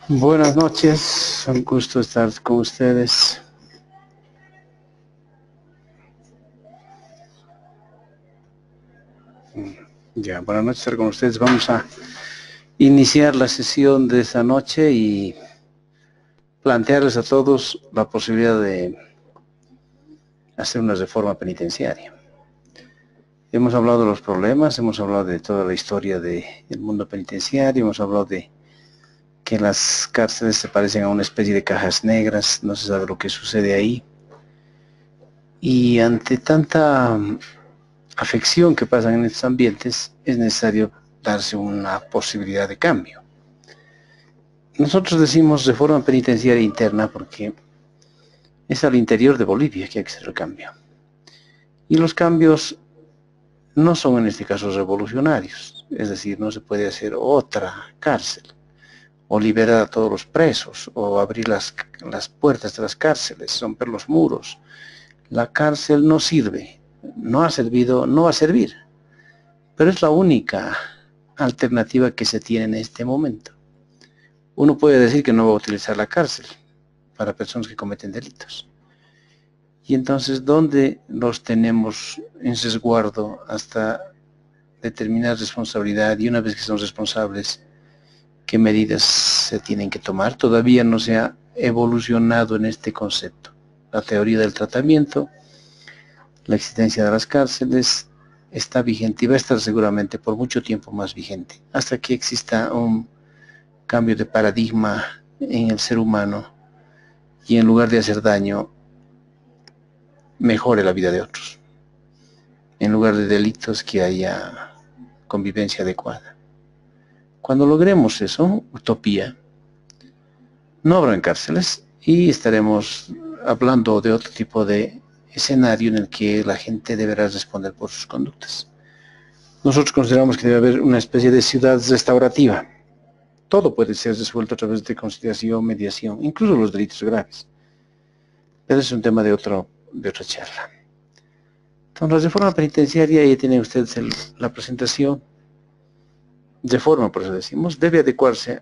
Buenas noches, un gusto estar con ustedes. Buenas noches estar con ustedes. Vamos a iniciar la sesión de esta noche y plantearles a todos la posibilidad de hacer una reforma penitenciaria. Hemos hablado de los problemas, hemos hablado de toda la historia del mundo penitenciario, hemos hablado de que las cárceles se parecen a una especie de cajas negras, no se sabe lo que sucede ahí. Y ante tanta afección que pasa en estos ambientes, es necesario darse una posibilidad de cambio. Nosotros decimos reforma penitenciaria interna porque es al interior de Bolivia que hay que hacer el cambio. Y los cambios no son en este caso revolucionarios, es decir, no se puede hacer otra cárcel, o liberar a todos los presos, o abrir las puertas de las cárceles, romper los muros. La cárcel no sirve, no ha servido, no va a servir, pero es la única alternativa que se tiene en este momento. Uno puede decir que no va a utilizar la cárcel para personas que cometen delitos. Y entonces, ¿dónde los tenemos en resguardo hasta determinar responsabilidad? Y una vez que son responsables, ¿qué medidas se tienen que tomar? Todavía no se ha evolucionado en este concepto. La teoría del tratamiento, la existencia de las cárceles, está vigente y va a estar seguramente por mucho tiempo más vigente, hasta que exista un cambio de paradigma en el ser humano y en lugar de hacer daño, mejore la vida de otros. En lugar de delitos, que haya convivencia adecuada. Cuando logremos eso, utopía, no habrá cárceles y estaremos hablando de otro tipo de escenario en el que la gente deberá responder por sus conductas. Nosotros consideramos que debe haber una especie de ciudad restaurativa. Todo puede ser resuelto a través de conciliación, mediación, incluso los delitos graves. Pero es un tema de otra charla. Entonces, la reforma penitenciaria, ya tienen ustedes la presentación. Reforma, por eso decimos, debe adecuarse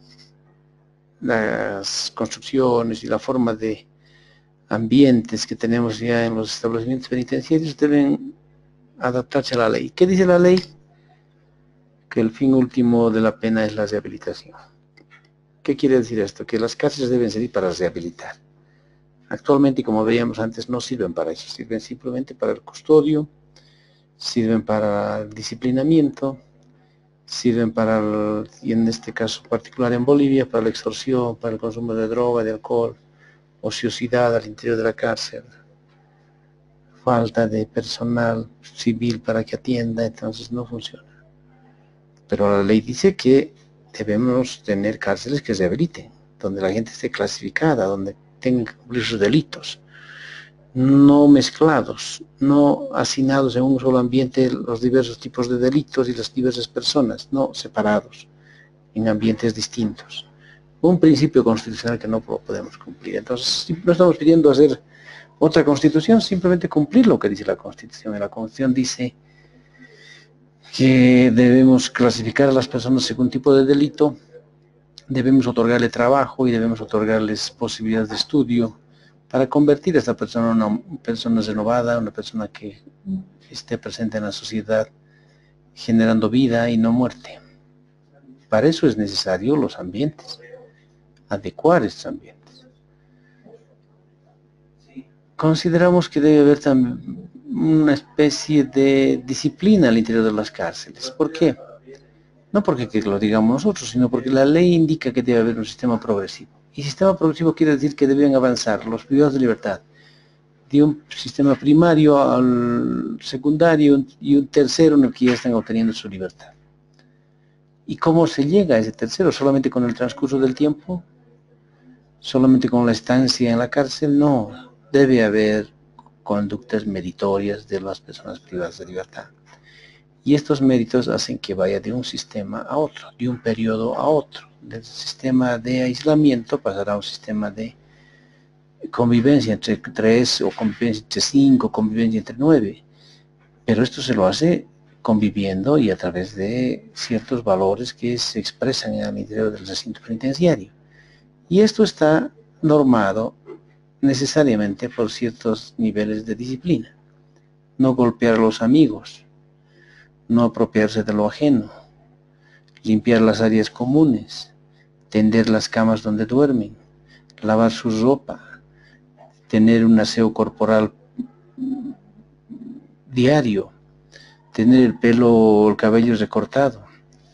las construcciones y la forma de ambientes que tenemos ya en los establecimientos penitenciarios, deben adaptarse a la ley. ¿Qué dice la ley? Que el fin último de la pena es la rehabilitación. ¿Qué quiere decir esto? Que las cárceles deben servir para rehabilitar. Actualmente, como veíamos antes, no sirven para eso, sirven simplemente para el custodio, sirven para el disciplinamiento, sirven para, y en este caso particular en Bolivia, para la extorsión, para el consumo de droga, de alcohol, ociosidad al interior de la cárcel, falta de personal civil para que atienda, entonces no funciona. Pero la ley dice que debemos tener cárceles que rehabiliten, donde la gente esté clasificada, donde tengan que cumplir sus delitos, no mezclados, no hacinados en un solo ambiente los diversos tipos de delitos y las diversas personas, no separados en ambientes distintos. Un principio constitucional que no podemos cumplir. Entonces, no estamos pidiendo hacer otra constitución, simplemente cumplir lo que dice la Constitución. Y la Constitución dice que debemos clasificar a las personas según tipo de delito, debemos otorgarle trabajo y debemos otorgarles posibilidades de estudio para convertir a esta persona en una persona renovada, una persona que esté presente en la sociedad, generando vida y no muerte. Para eso es necesario los ambientes, adecuar estos ambientes. Consideramos que debe haber también una especie de disciplina al interior de las cárceles. ¿Por qué? No porque lo digamos nosotros, sino porque la ley indica que debe haber un sistema progresivo. Y sistema progresivo quiere decir que deben avanzar los privados de libertad de un sistema primario al secundario y un tercero en el que ya están obteniendo su libertad. ¿Y cómo se llega a ese tercero? ¿Solamente con el transcurso del tiempo? ¿Solamente con la estancia en la cárcel? No, debe haber conductas meritorias de las personas privadas de libertad. Y estos méritos hacen que vaya de un sistema a otro, de un periodo a otro. Del sistema de aislamiento pasará a un sistema de convivencia entre 3, o convivencia entre 5, convivencia entre 9. Pero esto se lo hace conviviendo y a través de ciertos valores que se expresan en el interior del recinto penitenciario. Y esto está normado necesariamente por ciertos niveles de disciplina. No golpear a los amigos, no apropiarse de lo ajeno, limpiar las áreas comunes, tender las camas donde duermen, lavar su ropa, tener un aseo corporal diario, tener el pelo o el cabello recortado,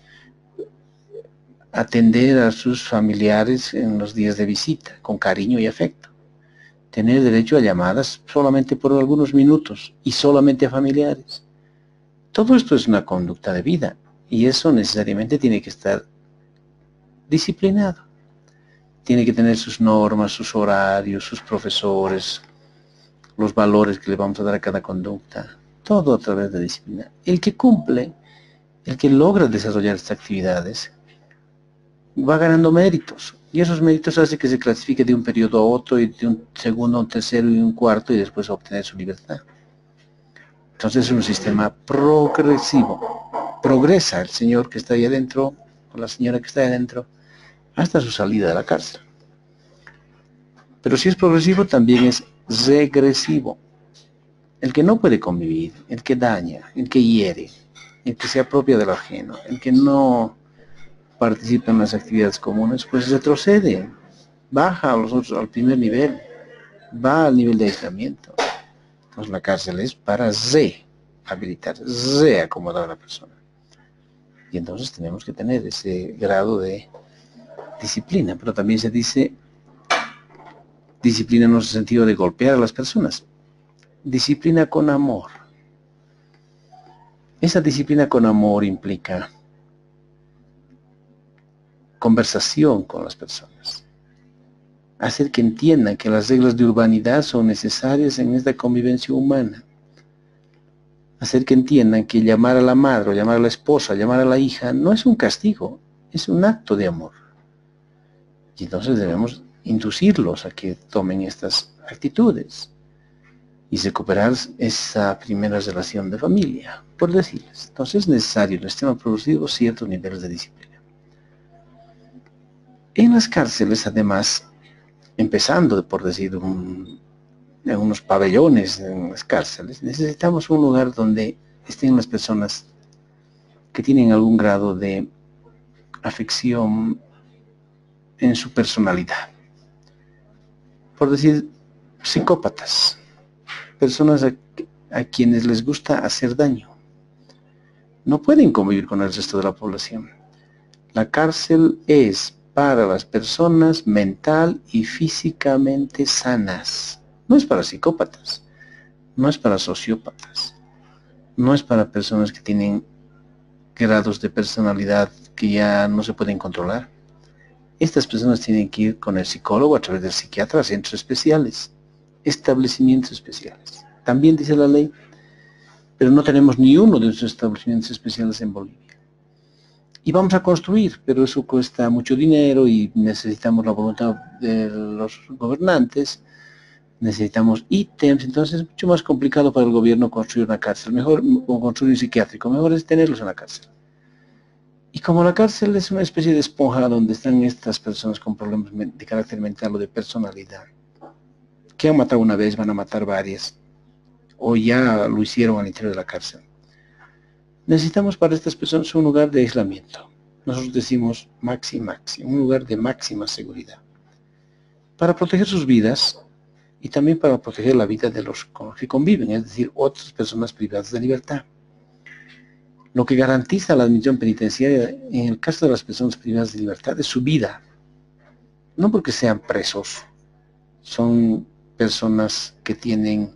atender a sus familiares en los días de visita con cariño y afecto, tener derecho a llamadas solamente por algunos minutos y solamente a familiares. Todo esto es una conducta de vida y eso necesariamente tiene que estar disciplinado. Tiene que tener sus normas, sus horarios, sus profesores, los valores que le vamos a dar a cada conducta. Todo a través de disciplina. El que cumple, el que logra desarrollar estas actividades, va ganando méritos. Y esos méritos hacen que se clasifique de un periodo a otro, y de un segundo a un tercero y un cuarto, y después obtener su libertad. Entonces es un sistema progresivo. Progresa el señor que está ahí adentro, o la señora que está ahí adentro, hasta su salida de la cárcel. Pero si es progresivo, también es regresivo. El que no puede convivir, el que daña, el que hiere, el que se apropia de lo ajeno, el que no participa en las actividades comunes, pues retrocede, baja a los otros, al primer nivel, va al nivel de aislamiento. Entonces la cárcel es para rehabilitar, reacomodar a la persona. Y entonces tenemos que tener ese grado de disciplina, pero también se dice disciplina en el sentido de golpear a las personas. Disciplina con amor. Esa disciplina con amor implica conversación con las personas, hacer que entiendan que las reglas de urbanidad son necesarias en esta convivencia humana, hacer que entiendan que llamar a la madre, o llamar a la esposa, llamar a la hija, no es un castigo, es un acto de amor. Y entonces debemos inducirlos a que tomen estas actitudes y recuperar esa primera relación de familia, por decirles. Entonces es necesario en el sistema productivo ciertos niveles de disciplina. En las cárceles, además, empezando por decir en unos pabellones en las cárceles, necesitamos un lugar donde estén las personas que tienen algún grado de afección en su personalidad. Por decir, psicópatas, personas a quienes les gusta hacer daño. No pueden convivir con el resto de la población. La cárcel es para las personas mental y físicamente sanas. No es para psicópatas, no es para sociópatas, no es para personas que tienen grados de personalidad que ya no se pueden controlar. Estas personas tienen que ir con el psicólogo a través del psiquiatra a centros especiales, establecimientos especiales. También dice la ley, pero no tenemos ni uno de esos establecimientos especiales en Bolivia. Y vamos a construir, pero eso cuesta mucho dinero y necesitamos la voluntad de los gobernantes, necesitamos ítems, entonces es mucho más complicado para el gobierno construir una cárcel, mejor, o construir un psiquiátrico, mejor es tenerlos en la cárcel. Y como la cárcel es una especie de esponja donde están estas personas con problemas de carácter mental o de personalidad, que han matado una vez, van a matar varias, o ya lo hicieron al interior de la cárcel. Necesitamos para estas personas un lugar de aislamiento. Nosotros decimos maxi, un lugar de máxima seguridad. Para proteger sus vidas y también para proteger la vida de los con los que conviven, es decir, otras personas privadas de libertad. Lo que garantiza la admisión penitenciaria en el caso de las personas privadas de libertad es su vida. No porque sean presos, son personas que tienen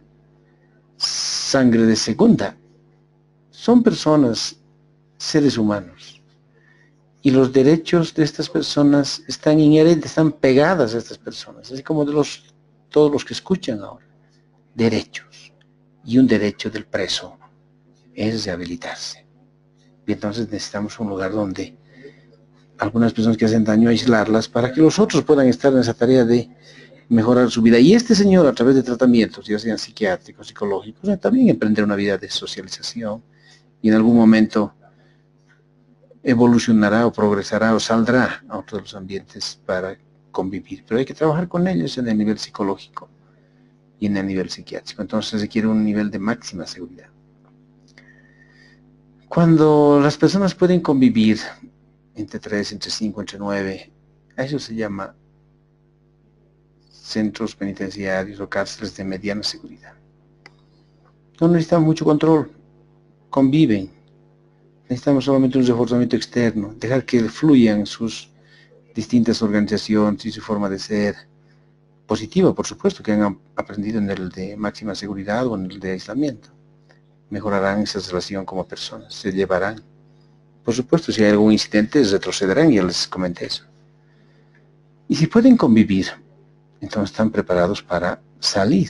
sangre de segunda. Son personas, seres humanos. Y los derechos de estas personas están inherentes, están pegadas a estas personas, así como de todos los que escuchan ahora. Derechos. Y un derecho del preso es rehabilitarse. Y entonces necesitamos un lugar donde algunas personas que hacen daño, aislarlas para que los otros puedan estar en esa tarea de mejorar su vida. Y este señor, a través de tratamientos, ya sean psiquiátricos, psicológicos, también emprender una vida de socialización y en algún momento evolucionará o progresará o saldrá a otros ambientes para convivir, pero hay que trabajar con ellos en el nivel psicológico y en el nivel psiquiátrico. Entonces requiere un nivel de máxima seguridad. Cuando las personas pueden convivir entre 3, entre 5, entre 9, a eso se llama centros penitenciarios o cárceles de mediana seguridad. No necesitan mucho control, conviven. Necesitamos solamente un reforzamiento externo, dejar que fluyan sus distintas organizaciones y su forma de ser positiva, por supuesto, que han aprendido en el de máxima seguridad o en el de aislamiento. Mejorarán esa relación como personas, se llevarán. Por supuesto, si hay algún incidente, retrocederán, ya les comenté eso. Y si pueden convivir, entonces están preparados para salir.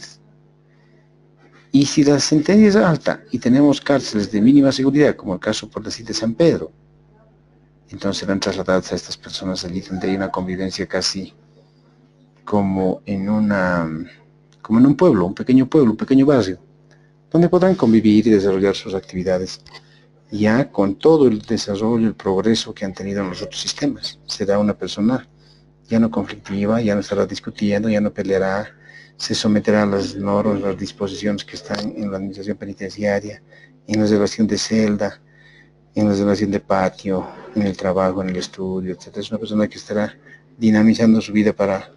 Y si la sentencia es alta y tenemos cárceles de mínima seguridad, como el caso por decir de San Pedro, entonces serán trasladadas a estas personas allí donde hay una convivencia casi como en un pueblo, un pequeño barrio, donde podrán convivir y desarrollar sus actividades, ya con todo el desarrollo, el progreso que han tenido en los otros sistemas. Será una persona ya no conflictiva, ya no estará discutiendo, ya no peleará, se someterá a las normas, las disposiciones que están en la administración penitenciaria, en la relación de celda, en la relación de patio, en el trabajo, en el estudio, etc. Es una persona que estará dinamizando su vida para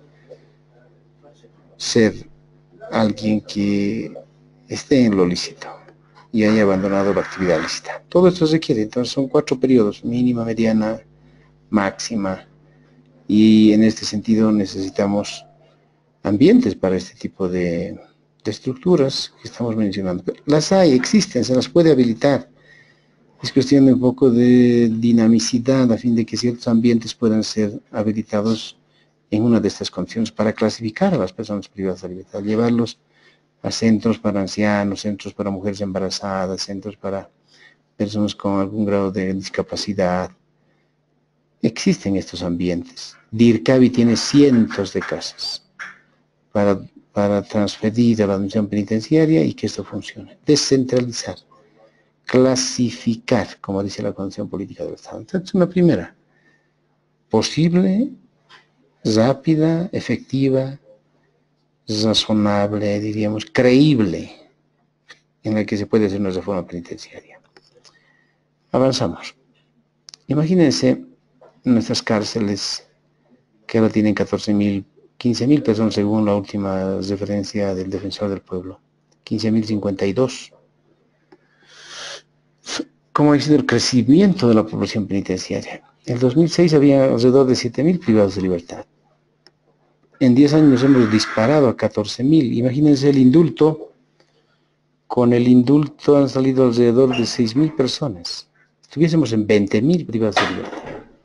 ser alguien que esté en lo lícito y haya abandonado la actividad lícita. Todo esto se requiere, entonces son 4 periodos, mínima, mediana, máxima, y en este sentido necesitamos ambientes para este tipo de estructuras que estamos mencionando. Las hay, existen, se las puede habilitar. Es cuestión de un poco de dinamicidad a fin de que ciertos ambientes puedan ser habilitados en una de estas condiciones para clasificar a las personas privadas de libertad, llevarlos a centros para ancianos, centros para mujeres embarazadas, centros para personas con algún grado de discapacidad. Existen estos ambientes. DIRCABI tiene cientos de casas para transferir a la administración penitenciaria y que esto funcione. Descentralizar, clasificar, como dice la Constitución Política del Estado. Entonces, una primera, posible, rápida, efectiva, razonable, diríamos, creíble, en la que se puede hacer una reforma penitenciaria. Avanzamos. Imagínense nuestras cárceles, que ahora tienen 14.000, 15.000 personas según la última referencia del Defensor del Pueblo. 15.052. ¿Cómo ha sido el crecimiento de la población penitenciaria? En el 2006 había alrededor de 7.000 privados de libertad. En 10 años hemos disparado a 14.000. Imagínense el indulto. Con el indulto han salido alrededor de 6.000 personas. Estuviésemos en 20.000 privados de libertad.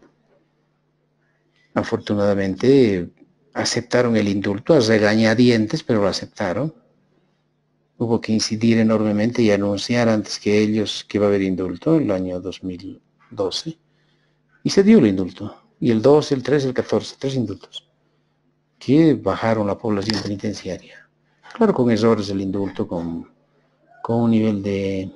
Afortunadamente aceptaron el indulto a regañadientes, pero lo aceptaron. Hubo que incidir enormemente y anunciar antes que ellos que iba a haber indulto en el año 2012. Y se dio el indulto. Y el 12, el 13, el 14, 3 indultos que bajaron la población penitenciaria. Claro, con errores el indulto, con un nivel de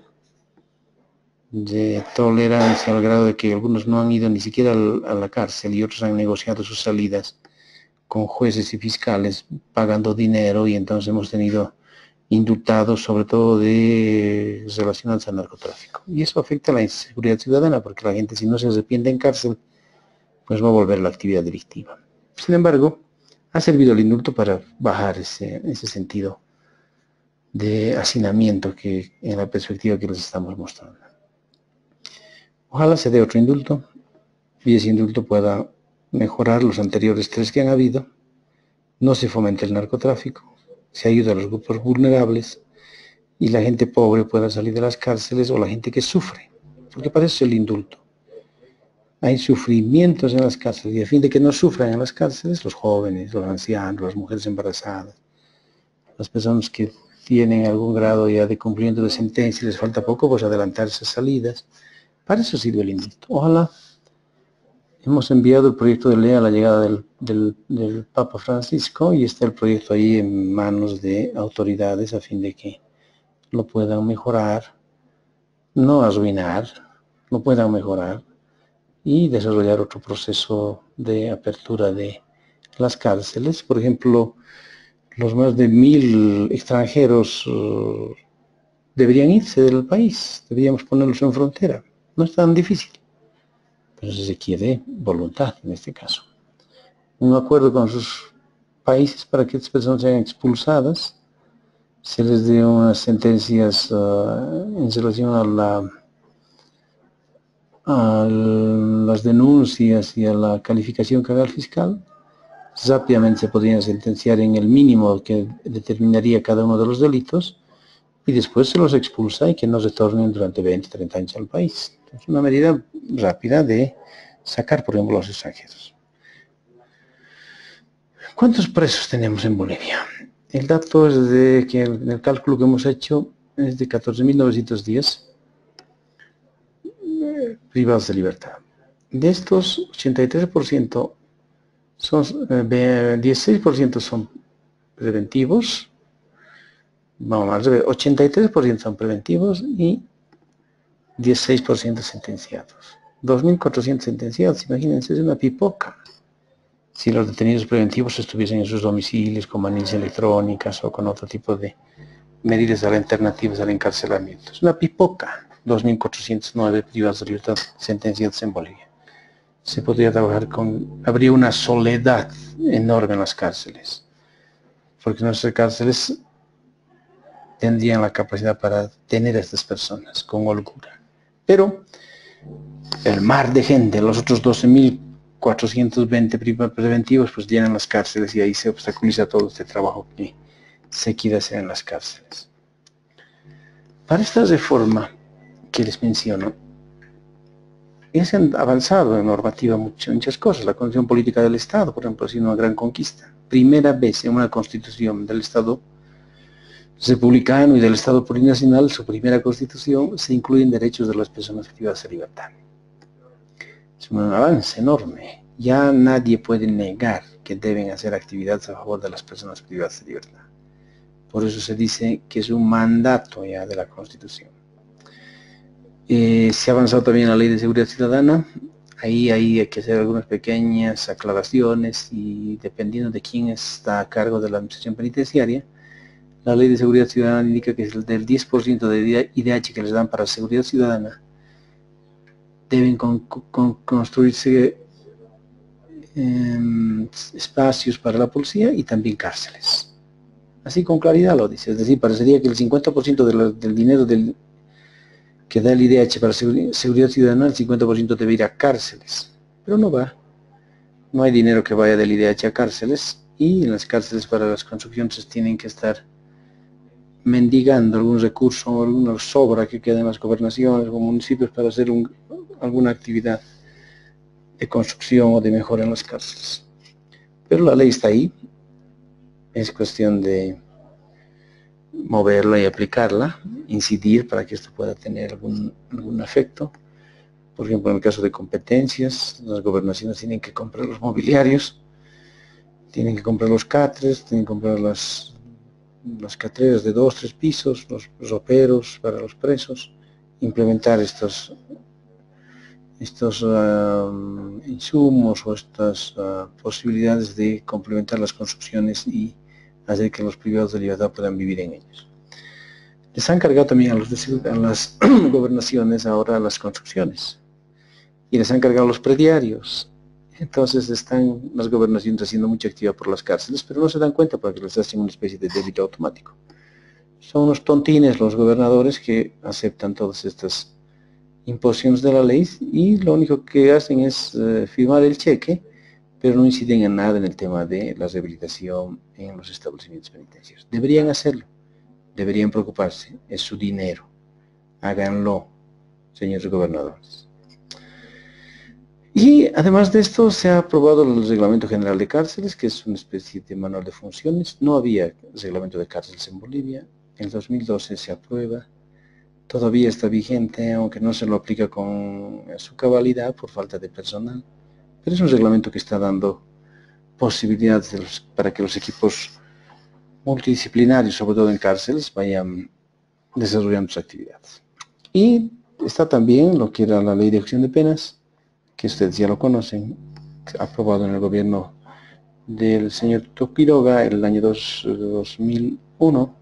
tolerancia al grado de que algunos no han ido ni siquiera a la cárcel y otros han negociado sus salidas con jueces y fiscales pagando dinero, y entonces hemos tenido indultados sobre todo de relacionados al narcotráfico. Y eso afecta a la inseguridad ciudadana, porque la gente, si no se arrepiente en cárcel, pues va a volver a la actividad delictiva. Sin embargo, ha servido el indulto para bajar ese sentido de hacinamiento que en la perspectiva que les estamos mostrando. Ojalá se dé otro indulto y ese indulto pueda mejorar los anteriores 3 que han habido. No se fomente el narcotráfico, se ayuda a los grupos vulnerables y la gente pobre pueda salir de las cárceles, o la gente que sufre, porque para eso es el indulto. Hay sufrimientos en las cárceles y a fin de que no sufran en las cárceles los jóvenes, los ancianos, las mujeres embarazadas, las personas que tienen algún grado ya de cumplimiento de sentencia y les falta poco, pues adelantar esas salidas. Para eso sirve el indulto. Ojalá. Hemos enviado el proyecto de ley a la llegada del Papa Francisco y está el proyecto ahí en manos de autoridades a fin de que lo puedan mejorar, no arruinar, lo puedan mejorar y desarrollar otro proceso de apertura de las cárceles. Por ejemplo, los más de 1000 extranjeros deberían irse del país, deberíamos ponerlos en frontera. No es tan difícil, pero se quiere voluntad en este caso. Un acuerdo con sus países para que estas personas sean expulsadas, se les dé unas sentencias en relación a las denuncias y a la calificación que haga el fiscal. Rápidamente se podrían sentenciar en el mínimo que determinaría cada uno de los delitos y después se los expulsa y que no retornen durante 20, 30 años al país. Es una medida rápida de sacar, por ejemplo, a los extranjeros. ¿Cuántos presos tenemos en Bolivia? El dato es de que el cálculo que hemos hecho es de 14.910 privados de libertad. De estos, 83% son, 16% son preventivos, vamos al revés, 83% son preventivos y 16% sentenciados. 2.400 sentenciados, imagínense, es una pipoca. Si los detenidos preventivos estuviesen en sus domicilios con manillas electrónicas o con otro tipo de medidas alternativas al encarcelamiento. Es una pipoca. 2.409 privados de libertad sentenciados en Bolivia. Se podría trabajar habría una soledad enorme en las cárceles, porque nuestras cárceles tendrían la capacidad para tener a estas personas con holgura. Pero el mar de gente, los otros 12.420 preventivos, pues llenan las cárceles y ahí se obstaculiza todo este trabajo que se quiere hacer en las cárceles. Para esta reforma que les menciono, se han avanzado en normativa muchas cosas. La Constitución Política del Estado, por ejemplo, ha sido una gran conquista. Primera vez en una constitución del Estado republicano y del Estado plurinacional, su primera constitución, se incluyen derechos de las personas privadas de libertad. Es un avance enorme. Ya nadie puede negar que deben hacer actividades a favor de las personas privadas de libertad. Por eso se dice que es un mandato ya de la Constitución. Se ha avanzado también la Ley de Seguridad Ciudadana. Ahí hay que hacer algunas pequeñas aclaraciones y dependiendo de quién está a cargo de la administración penitenciaria, la Ley de Seguridad Ciudadana indica que es del 10% de IDH que les dan para seguridad ciudadana, deben construirse espacios para la policía y también cárceles. Así con claridad lo dice, es decir, parecería que el 50% del dinero que da el IDH para seguridad ciudadana, el 50% debe ir a cárceles, pero no va. No hay dinero que vaya del IDH a cárceles y en las cárceles para las construcciones tienen que estar mendigando algún recurso o alguna sobra que quede en las gobernaciones o municipios para hacer alguna actividad de construcción o de mejora en las cárceles. Pero la ley está ahí, es cuestión de moverla y aplicarla, incidir para que esto pueda tener algún efecto. Por ejemplo, en el caso de competencias, las gobernaciones tienen que comprar los mobiliarios, tienen que comprar los catres, tienen que comprar las catreras de 2, 3 pisos, los roperos para los presos, implementar estos insumos o estas posibilidades de complementar las construcciones y hacer que los privados de libertad puedan vivir en ellos. Les han cargado también a las gobernaciones ahora las construcciones y les han cargado los prediarios. Entonces están las gobernaciones haciendo mucha actividad por las cárceles, pero no se dan cuenta porque les hacen una especie de débito automático. Son unos tontines los gobernadores que aceptan todas estas imposiciones de la ley y lo único que hacen es firmar el cheque, pero no inciden en nada en el tema de la rehabilitación en los establecimientos penitenciarios. Deberían hacerlo, deberían preocuparse, es su dinero, háganlo, señores gobernadores. Y además de esto se ha aprobado el Reglamento General de Cárceles, que es una especie de manual de funciones. No había reglamento de cárceles en Bolivia, en 2012 se aprueba, todavía está vigente, aunque no se lo aplica con su cabalidad por falta de personal, pero es un reglamento que está dando posibilidades para que los equipos multidisciplinarios, sobre todo en cárceles, vayan desarrollando sus actividades. Y está también lo que era la Ley de Ejecución de Penas, que ustedes ya lo conocen, aprobado en el gobierno del señor Topiroga el año 2001,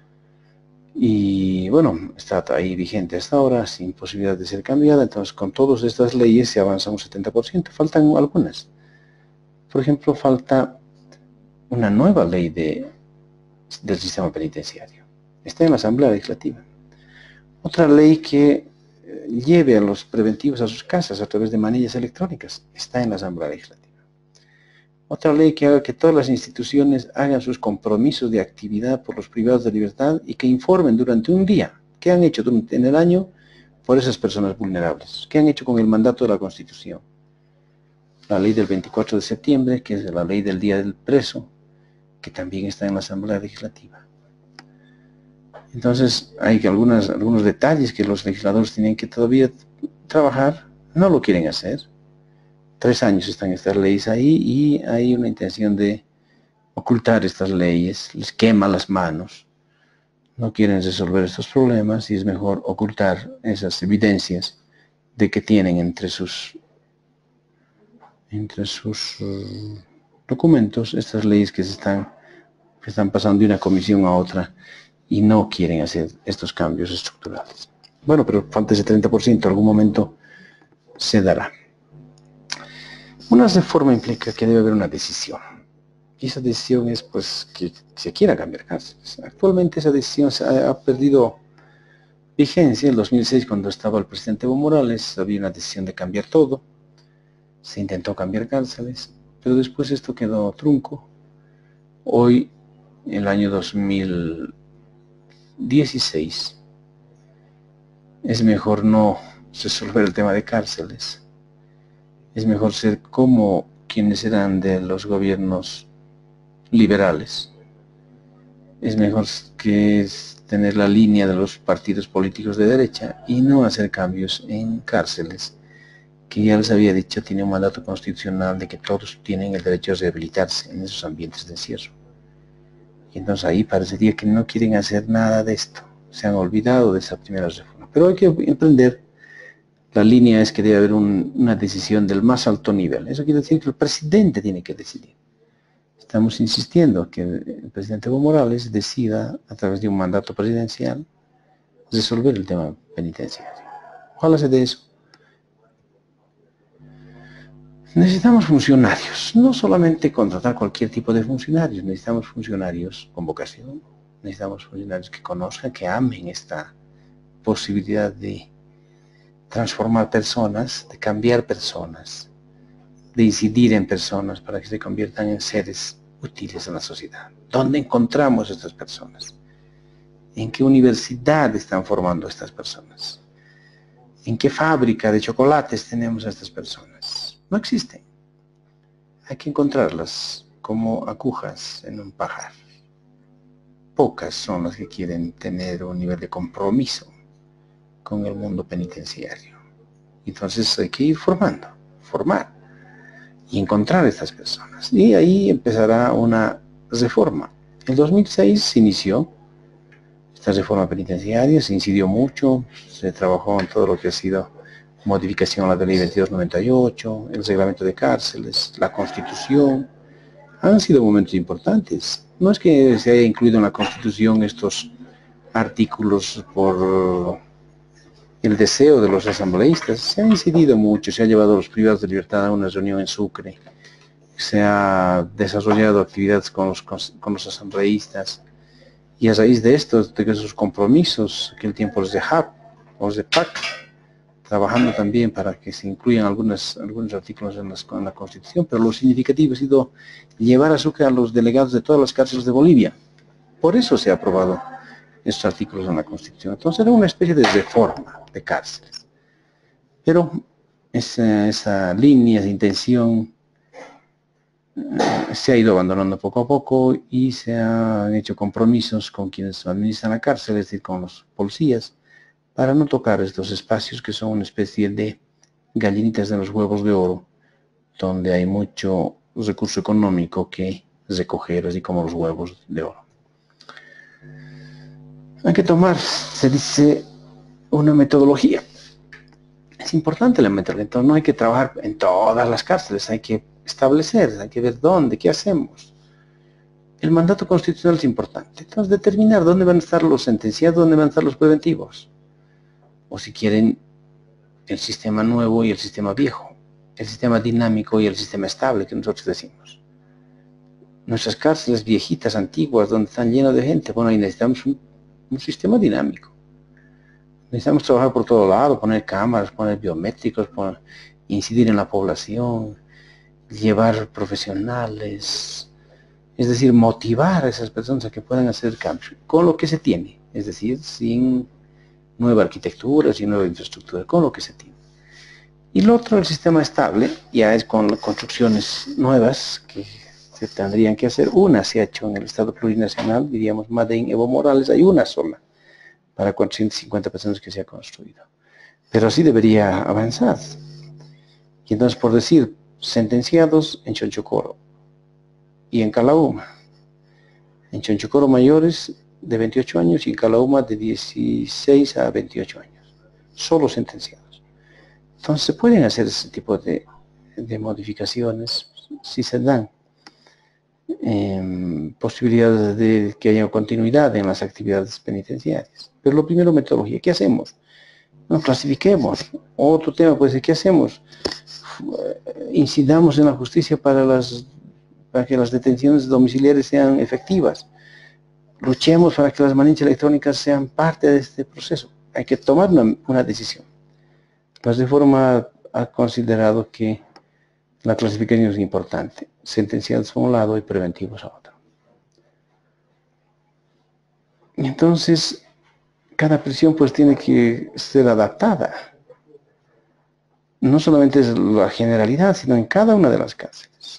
y bueno, está ahí vigente hasta ahora, sin posibilidad de ser cambiada. Entonces, con todas estas leyes se avanza un 70%, faltan algunas. Por ejemplo, falta una nueva ley del sistema penitenciario. Está en la Asamblea Legislativa. Otra ley que lleve a los preventivos a sus casas a través de manillas electrónicas. Está en la Asamblea Legislativa. Otra ley que haga que todas las instituciones hagan sus compromisos de actividad por los privados de libertad y que informen durante un día qué han hecho en el año por esas personas vulnerables, qué han hecho con el mandato de la Constitución. La ley del 24 de septiembre, que es la ley del Día del Preso, que también está en la Asamblea Legislativa. Entonces, hay que algunos detalles que los legisladores tienen que todavía trabajar, no lo quieren hacer. 3 años están estas leyes ahí y hay una intención de ocultar estas leyes, les quema las manos. No quieren resolver estos problemas y es mejor ocultar esas evidencias de que tienen entre sus documentos estas leyes que están pasando de una comisión a otra y no quieren hacer estos cambios estructurales. Bueno, pero falta ese 30%, algún momento se dará. Una reforma implica que debe haber una decisión. Y esa decisión es pues que se quiera cambiar cárceles. Actualmente esa decisión ha perdido vigencia. En 2006, cuando estaba el presidente Evo Morales, había una decisión de cambiar todo. Se intentó cambiar cárceles, pero después esto quedó trunco. Hoy, en el año 2016, es mejor no resolver el tema de cárceles. Es mejor ser como quienes eran de los gobiernos liberales. Es mejor que tener la línea de los partidos políticos de derecha y no hacer cambios en cárceles, que ya les había dicho, tiene un mandato constitucional de que todos tienen el derecho a rehabilitarse en esos ambientes de encierro. Y entonces ahí parecería que no quieren hacer nada de esto. Se han olvidado de esa primera reforma. Pero hay que emprender. La línea es que debe haber una decisión del más alto nivel. Eso quiere decir que el presidente tiene que decidir. Estamos insistiendo que el presidente Evo Morales decida, a través de un mandato presidencial, resolver el tema penitenciario. Ojalá se dé eso. Necesitamos funcionarios, no solamente contratar cualquier tipo de funcionarios, necesitamos funcionarios con vocación, necesitamos funcionarios que conozcan, que amen esta posibilidad de transformar personas, de cambiar personas, de incidir en personas para que se conviertan en seres útiles en la sociedad. ¿Dónde encontramos estas personas? ¿En qué universidad están formando estas personas? ¿En qué fábrica de chocolates tenemos a estas personas? No existen. Hay que encontrarlas como agujas en un pajar. Pocas son las que quieren tener un nivel de compromiso con el mundo penitenciario. Entonces hay que ir formar y encontrar a estas personas. Y ahí empezará una reforma. En 2006 se inició esta reforma penitenciaria, se incidió mucho, se trabajó en todo lo que ha sido modificación a la ley 2298, el reglamento de cárceles, la Constitución. Han sido momentos importantes. No es que se haya incluido en la Constitución estos artículos por el deseo de los asambleístas. Se ha incidido mucho, se ha llevado a los privados de libertad a una reunión en Sucre, se ha desarrollado actividades con los asambleístas, y a raíz de esto, de esos compromisos, aquel tiempo los de HAP, los de PAC, trabajando también para que se incluyan algunos artículos en la Constitución, pero lo significativo ha sido llevar a Sucre a los delegados de todas las cárceles de Bolivia. Por eso se ha aprobado estos artículos en la Constitución. Entonces era una especie de reforma de cárceles. Pero esa línea de intención se ha ido abandonando poco a poco y se han hecho compromisos con quienes administran la cárcel, es decir, con los policías, para no tocar estos espacios que son una especie de gallinitas de los huevos de oro, donde hay mucho recurso económico que recoger, así como los huevos de oro. Hay que tomar, se dice, una metodología. Es importante la metodología, entonces no hay que trabajar en todas las cárceles, hay que establecer, hay que ver dónde, qué hacemos. El mandato constitucional es importante. Entonces, determinar dónde van a estar los sentenciados, dónde van a estar los preventivos. O si quieren, el sistema nuevo y el sistema viejo, el sistema dinámico y el sistema estable que nosotros decimos. Nuestras cárceles viejitas, antiguas, donde están llenas de gente, bueno, ahí necesitamos un sistema dinámico. Necesitamos trabajar por todo lado, poner cámaras, poner biométricos, incidir en la población, llevar profesionales, es decir, motivar a esas personas a que puedan hacer cambios con lo que se tiene, es decir, sin nueva arquitectura, sin nueva infraestructura, con lo que se tiene. Y lo otro, el sistema estable, ya es con construcciones nuevas que se tendrían que hacer. Una se ha hecho en el Estado plurinacional, diríamos, Madén, Evo Morales, hay una sola para 450 personas que se ha construido. Pero así debería avanzar. Y entonces, por decir, sentenciados en Chonchocoro y en Calauma. En Chonchocoro mayores de 28 años y en Calauma de 16 a 28 años. Solo sentenciados. Entonces se pueden hacer ese tipo de modificaciones si se dan posibilidades de que haya continuidad en las actividades penitenciarias. Pero lo primero, metodología. ¿Qué hacemos? No, clasifiquemos. Otro tema puede ser, ¿qué hacemos? Incidamos en la justicia para que las detenciones domiciliares sean efectivas. Luchemos para que las manillas electrónicas sean parte de este proceso. Hay que tomar una decisión. La Reforma ha considerado que la clasificación es importante. Sentenciados a un lado y preventivos a otro. Entonces, cada prisión pues tiene que ser adaptada. No solamente es la generalidad, sino en cada una de las cárceles.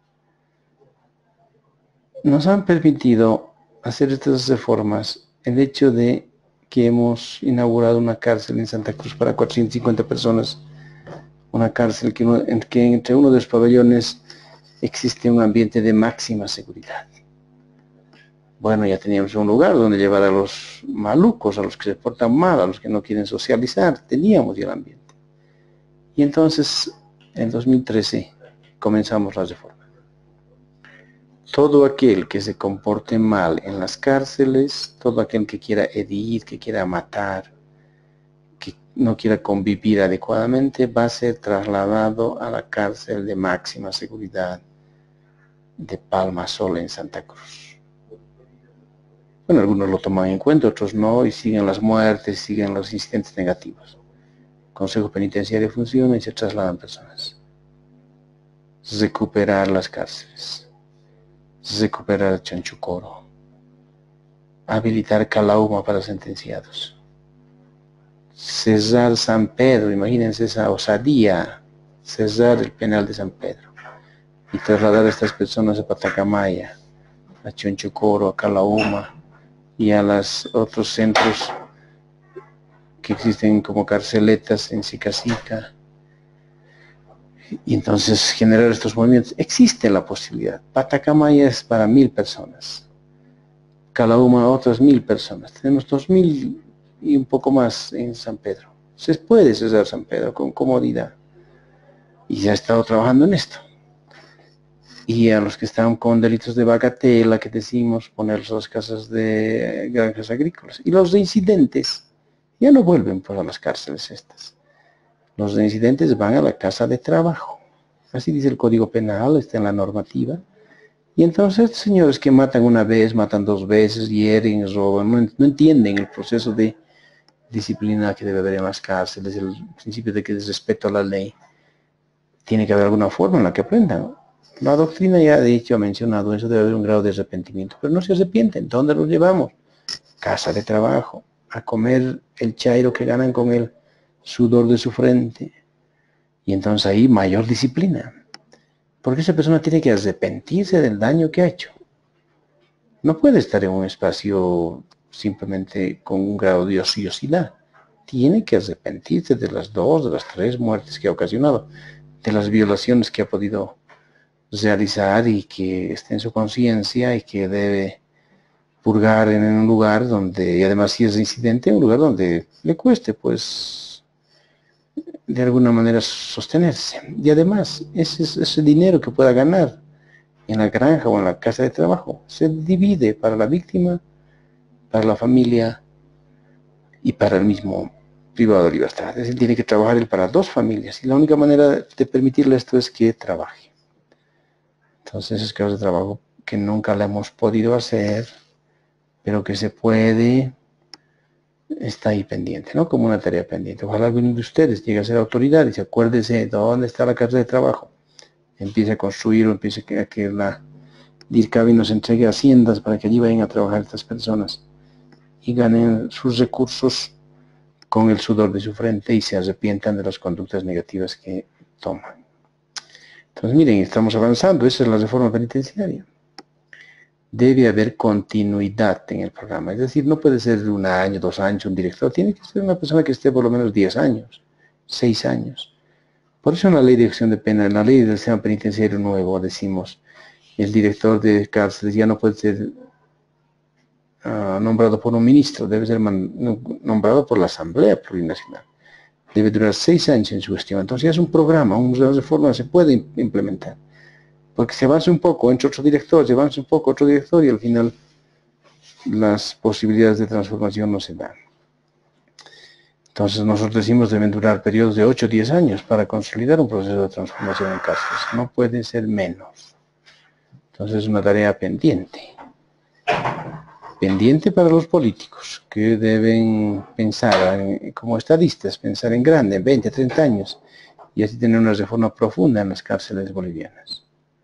Nos han permitido hacer estas reformas el hecho de que hemos inaugurado una cárcel en Santa Cruz para 450 personas, una cárcel que entre uno de los pabellones existe un ambiente de máxima seguridad. Bueno, ya teníamos un lugar donde llevar a los malucos, a los que se portan mal, a los que no quieren socializar, teníamos ya el ambiente. Y entonces, en 2013, comenzamos la reforma. Todo aquel que se comporte mal en las cárceles, todo aquel que quiera herir, que quiera matar, que no quiera convivir adecuadamente, va a ser trasladado a la cárcel de máxima seguridad de Palma Sola en Santa Cruz. Bueno, algunos lo toman en cuenta, otros no, y siguen las muertes, siguen los incidentes negativos. El Consejo Penitenciario funciona y se trasladan personas. Recuperar las cárceles. Recuperar Chonchocoro, habilitar Calauma para sentenciados, cerrar San Pedro, imagínense esa osadía, cerrar el penal de San Pedro y trasladar a estas personas a Patacamaya, a Chonchocoro, a Calauma y a los otros centros que existen como carceletas en Sica. Y entonces generar estos movimientos. Existe la posibilidad. Patacamaya es para 1000 personas. Calauma otras 1000 personas. Tenemos 2000 y un poco más en San Pedro. Se puede cerrar San Pedro con comodidad. Y ya he estado trabajando en esto. Y a los que están con delitos de bagatela, que decimos, ponerlos a las casas de granjas agrícolas. Y los reincidentes ya no vuelven por las cárceles estas. Los reincidentes van a la casa de trabajo. Así dice el Código Penal, está en la normativa. Y entonces, señores que matan una vez, matan 2 veces, hieren, roban, no entienden el proceso de disciplina que debe haber en las cárceles, el principio de que es respeto a la ley. Tiene que haber alguna forma en la que aprendan. La doctrina ya ha mencionado eso, debe haber un grado de arrepentimiento, pero no se arrepienten. ¿Dónde los llevamos? Casa de trabajo, a comer el chairo que ganan con el sudor de su frente. Y entonces ahí mayor disciplina. Porque esa persona tiene que arrepentirse del daño que ha hecho. No puede estar en un espacio simplemente con un grado de ociosidad. Tiene que arrepentirse de las 2, de las 3 muertes que ha ocasionado, de las violaciones que ha podido realizar y que esté en su conciencia y que debe purgar en un lugar donde, y además si es incidente, un lugar donde le cueste pues de alguna manera sostenerse. Y además, ese dinero que pueda ganar en la granja o en la casa de trabajo se divide para la víctima, para la familia y para el mismo privado de libertad. Es decir, tiene que trabajar él para dos familias y la única manera de permitirle esto es que trabaje. Entonces, es casos de trabajo que nunca le hemos podido hacer, pero que se puede, está ahí pendiente, ¿no? Como una tarea pendiente. Ojalá alguno de ustedes llegue a ser autoridad y se acuérdese dónde está la casa de trabajo. Empiece a construir o empiece a que la DIRCABI nos entregue haciendas para que allí vayan a trabajar estas personas y ganen sus recursos con el sudor de su frente y se arrepientan de las conductas negativas que toman. Entonces, miren, estamos avanzando. Esa es la reforma penitenciaria. Debe haber continuidad en el programa. Es decir, no puede ser de 1 año, 2 años un director. Tiene que ser una persona que esté por lo menos 10 años, 6 años. Por eso en la ley de ejecución de pena, en la ley del sistema penitenciario nuevo, decimos, el director de cárceles ya no puede ser nombrado por un ministro, debe ser nombrado por la Asamblea Plurinacional. Debe durar 6 años en su gestión. Entonces ya es un programa, una reforma se puede implementar. Porque se avanza un poco, entra otro director, se avanza un poco, otro director y al final las posibilidades de transformación no se dan. Entonces nosotros decimos deben durar periodos de 8 o 10 años para consolidar un proceso de transformación en cárceles. No puede ser menos. Entonces es una tarea pendiente. Pendiente para los políticos, que deben pensar como estadistas, pensar en grande, en 20, 30 años, y así tener una reforma profunda en las cárceles bolivianas.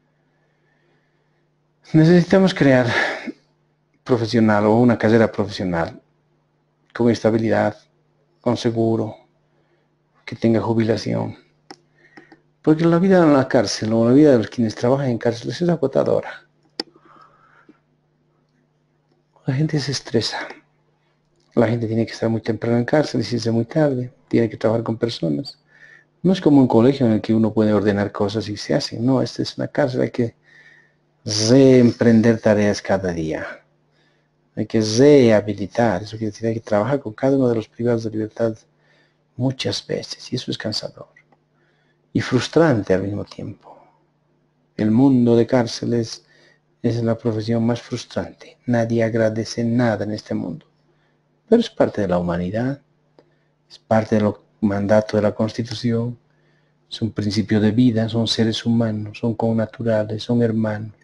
Necesitamos crear profesional o una carrera profesional con estabilidad, con seguro, que tenga jubilación. Porque la vida en la cárcel o la vida de los quienes trabajan en cárceles es agotadora. La gente se estresa. La gente tiene que estar muy temprano en cárcel y irse muy tarde. Tiene que trabajar con personas. No es como un colegio en el que uno puede ordenar cosas y se hacen. No, esta es una cárcel. Hay que reemprender tareas cada día. Hay que rehabilitar. Eso quiere decir, hay que trabajar con cada uno de los privados de libertad muchas veces. Y eso es cansador. Y frustrante al mismo tiempo. El mundo de cárceles es la profesión más frustrante. Nadie agradece nada en este mundo. Pero es parte de la humanidad. Es parte del mandato de la Constitución. Es un principio de vida, son seres humanos, son connaturales, son hermanos.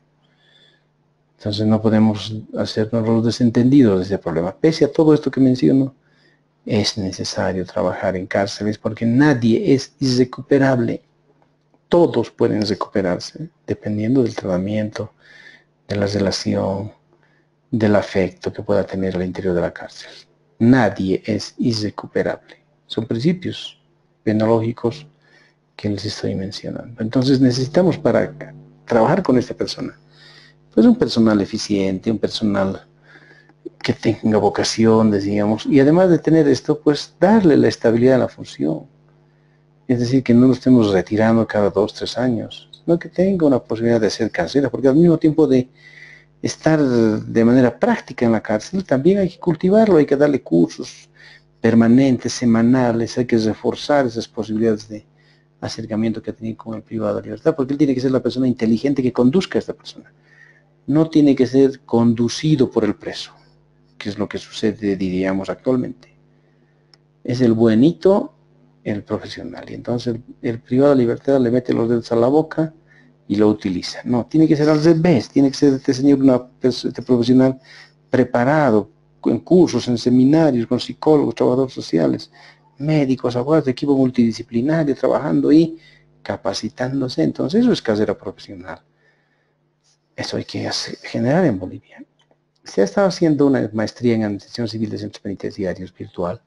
Entonces no podemos hacernos los desentendidos de ese problema. Pese a todo esto que menciono, es necesario trabajar en cárceles porque nadie es irrecuperable. Todos pueden recuperarse, dependiendo del tratamiento, de la relación, del afecto que pueda tener al interior de la cárcel. Nadie es irrecuperable. Son principios penológicos que les estoy mencionando. Entonces necesitamos para trabajar con esta persona, pues un personal eficiente, un personal que tenga vocación, digamos, y además de tener esto, pues darle la estabilidad a la función. Es decir, que no nos estemos retirando cada 2, 3 años, sino que tenga una posibilidad de hacer carrera, porque al mismo tiempo de estar de manera práctica en la cárcel, también hay que cultivarlo, hay que darle cursos permanentes, semanales, hay que reforzar esas posibilidades de acercamiento que ha tenido con el privado de libertad, porque él tiene que ser la persona inteligente que conduzca a esta persona. No tiene que ser conducido por el preso, que es lo que sucede, diríamos, actualmente. Es el buenito, el profesional. Y entonces el privado de libertad le mete los dedos a la boca y lo utiliza. No, tiene que ser al revés. Tiene que ser este señor, este profesional preparado, en cursos, en seminarios, con psicólogos, trabajadores sociales, médicos, abogados, de equipo multidisciplinario, trabajando y capacitándose. Entonces eso es carrera profesional. Eso hay que generar en Bolivia. Se ha estado haciendo una maestría en Administración Civil de Centros Penitenciarios virtual.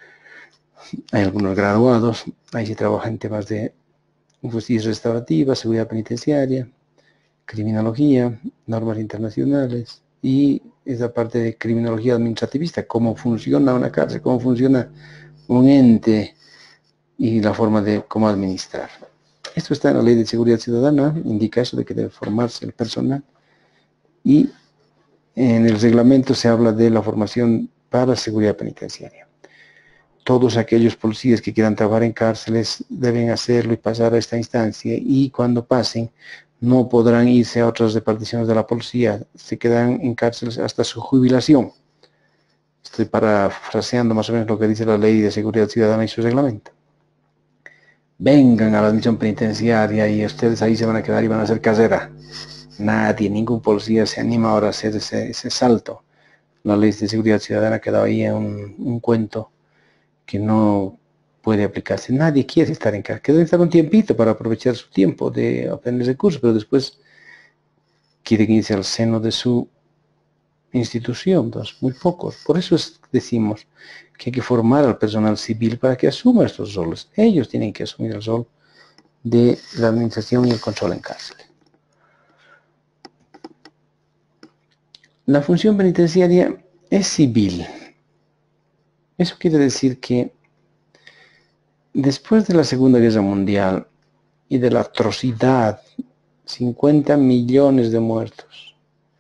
Hay algunos graduados, ahí se trabaja en temas de justicia restaurativa, seguridad penitenciaria, criminología, normas internacionales y esa parte de criminología administrativista, cómo funciona una cárcel, cómo funciona un ente y la forma de cómo administrar. Esto está en la Ley de Seguridad Ciudadana, indica eso de que debe formarse el personal y en el reglamento se habla de la formación para seguridad penitenciaria. todos aquellos policías que quieran trabajar en cárceles deben hacerlo y pasar a esta instancia, y cuando pasen no podrán irse a otras reparticiones de la policía, se quedan en cárceles hasta su jubilación. Estoy parafraseando más o menos lo que dice la Ley de Seguridad Ciudadana y su reglamento. Vengan a la admisión penitenciaria y ustedes ahí se van a quedar y van a hacer carrera. Nadie, ningún policía se anima ahora a hacer ese salto. La Ley de Seguridad Ciudadana ha quedado ahí en un cuento que no puede aplicarse. Nadie quiere estar en cárcel. Quieren estar un tiempito para aprovechar su tiempo de obtener recursos, pero después quieren irse al seno de su institución. Entonces, muy pocos. Por eso decimos que hay que formar al personal civil para que asuma estos roles. Ellos tienen que asumir el rol de la administración y el control en cárcel. La función penitenciaria es civil. Eso quiere decir que después de la Segunda Guerra Mundial y de la atrocidad, 50 millones de muertos,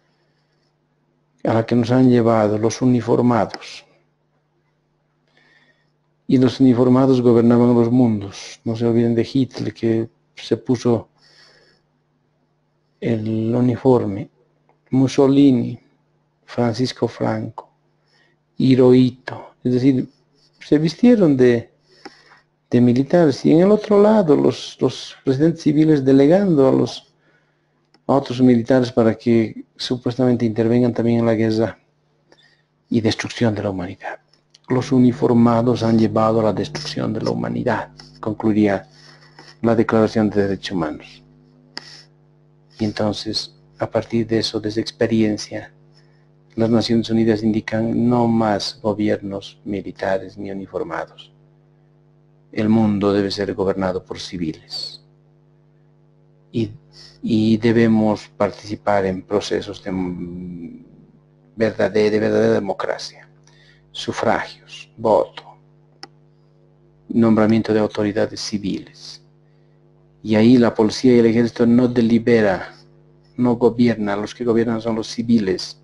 a la que nos han llevado los uniformados. Y los uniformados gobernaban los mundos. No se olviden de Hitler, que se puso el uniforme. Mussolini, Francisco Franco, Hirohito. Es decir, se vistieron de militares. Y en el otro lado, los presidentes civiles delegando a otros militares para que supuestamente intervengan también en la guerra y destrucción de la humanidad. Los uniformados han llevado a la destrucción de la humanidad, concluiría la Declaración de Derechos Humanos. Y entonces, a partir de eso, de esa experiencia, las Naciones Unidas indican no más gobiernos militares ni uniformados. El mundo debe ser gobernado por civiles. Y debemos participar en procesos de verdadera democracia. Sufragios, voto, nombramiento de autoridades civiles. Y ahí la policía y el ejército no delibera, no gobierna, los que gobiernan son los civiles.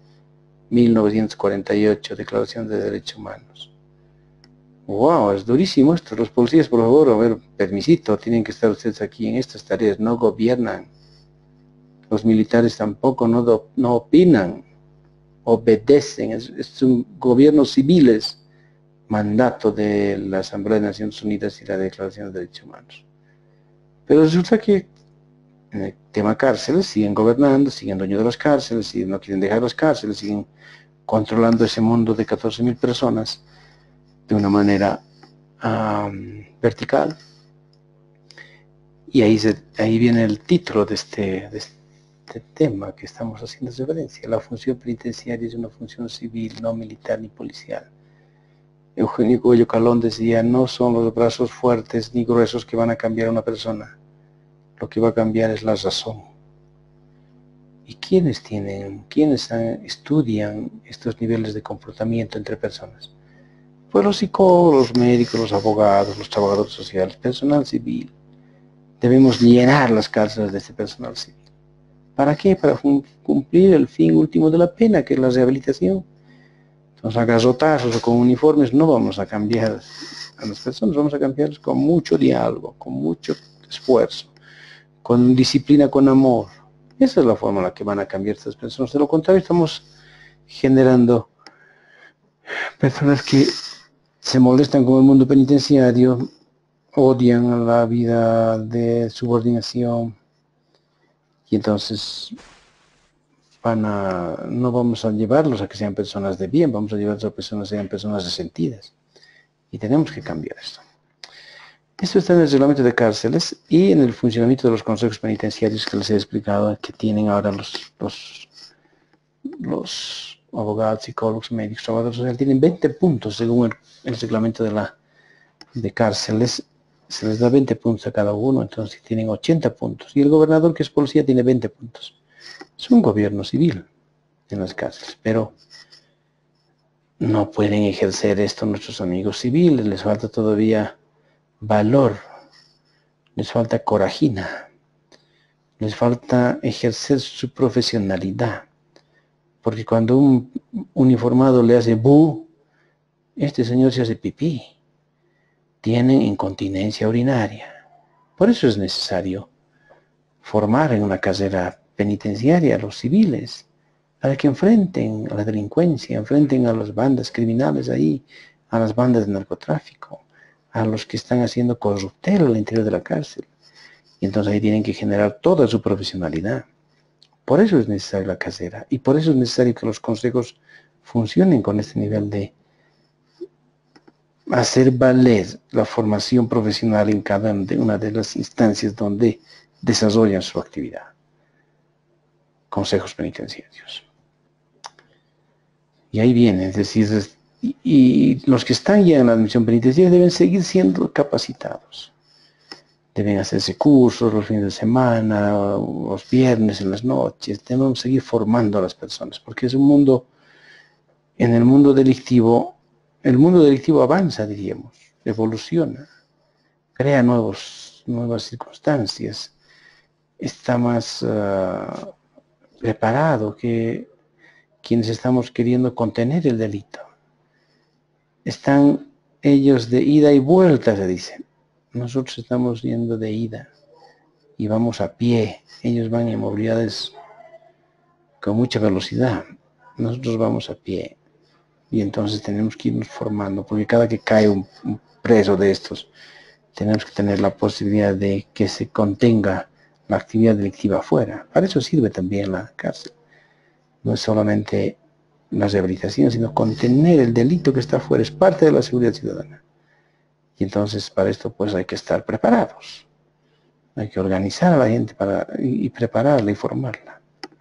1948, Declaración de Derechos Humanos. Wow, es durísimo esto. Los policías, por favor, a ver, permisito, tienen que estar ustedes aquí en estas tareas, no gobiernan. Los militares tampoco no opinan, obedecen, es un gobierno civiles, mandato de la Asamblea de Naciones Unidas y la Declaración de Derechos Humanos. Pero resulta que en el tema cárceles siguen gobernando, siguen dueños de las cárceles, no quieren dejar las cárceles, siguen controlando ese mundo de 14.000 personas de una manera vertical. Y ahí viene el título de este tema que estamos haciendo referencia. La función penitenciaria es una función civil, no militar ni policial. Eugenio Coello Calón decía, no son los brazos fuertes ni gruesos que van a cambiar a una persona. Lo que va a cambiar es la razón. ¿Y quiénes estudian estos niveles de comportamiento entre personas? Pues los psicólogos, los médicos, los abogados, los trabajadores sociales, personal civil. Debemos llenar las cárceles de este personal civil. ¿Para qué? Para cumplir el fin último de la pena, que es la rehabilitación. Entonces, a garrotazos o con uniformes no vamos a cambiar a las personas, vamos a cambiarlas con mucho diálogo, con mucho esfuerzo, con disciplina, con amor. Esa es la forma en la que van a cambiar estas personas. De lo contrario, estamos generando personas que se molestan con el mundo penitenciario, odian la vida de subordinación, y entonces no vamos a llevarlos a que sean personas de bien, vamos a llevarlos a personas que sean personas resentidas. Y tenemos que cambiar esto. Esto está en el reglamento de cárceles y en el funcionamiento de los consejos penitenciarios que les he explicado, que tienen ahora los abogados, psicólogos, médicos, trabajadores sociales. Tienen 20 puntos según el reglamento de cárceles. Se les da 20 puntos a cada uno, entonces tienen 80 puntos. Y el gobernador, que es policía, tiene 20 puntos. Es un gobierno civil en las cárceles, pero no pueden ejercer esto nuestros amigos civiles. Les falta todavía valor, les falta corajina, les falta ejercer su profesionalidad. Porque cuando un uniformado le hace bu, este señor se hace pipí. tienen incontinencia urinaria. Por eso es necesario formar en una carrera penitenciaria a los civiles, para que enfrenten a la delincuencia, enfrenten a las bandas criminales ahí, a las bandas de narcotráfico, a los que están haciendo corruptela al interior de la cárcel. Y entonces ahí tienen que generar toda su profesionalidad. Por eso es necesaria la carrera y por eso es necesario que los consejos funcionen con este nivel de hacer valer la formación profesional en cada una de las instancias donde desarrollan su actividad. Consejos penitenciarios. Y ahí viene, es decir, y los que están ya en la admisión penitenciaria deben seguir siendo capacitados. Deben hacerse cursos los fines de semana, los viernes, en las noches. Debemos seguir formando a las personas, porque es un mundo, en el mundo delictivo avanza, diríamos, evoluciona, crea nuevas circunstancias, está más preparado que quienes estamos queriendo contener el delito. Están ellos de ida y vuelta, se dice. Nosotros estamos yendo de ida y vamos a pie. Ellos van en movilidades con mucha velocidad. Nosotros vamos a pie. Y entonces tenemos que irnos formando, porque cada que cae un preso de estos, tenemos que tener la posibilidad de que se contenga la actividad delictiva afuera. Para eso sirve también la cárcel. No es solamente la rehabilitación, sino contener el delito que está afuera, es parte de la seguridad ciudadana. Y entonces para esto pues hay que estar preparados. Hay que organizar a la gente y prepararla y formarla.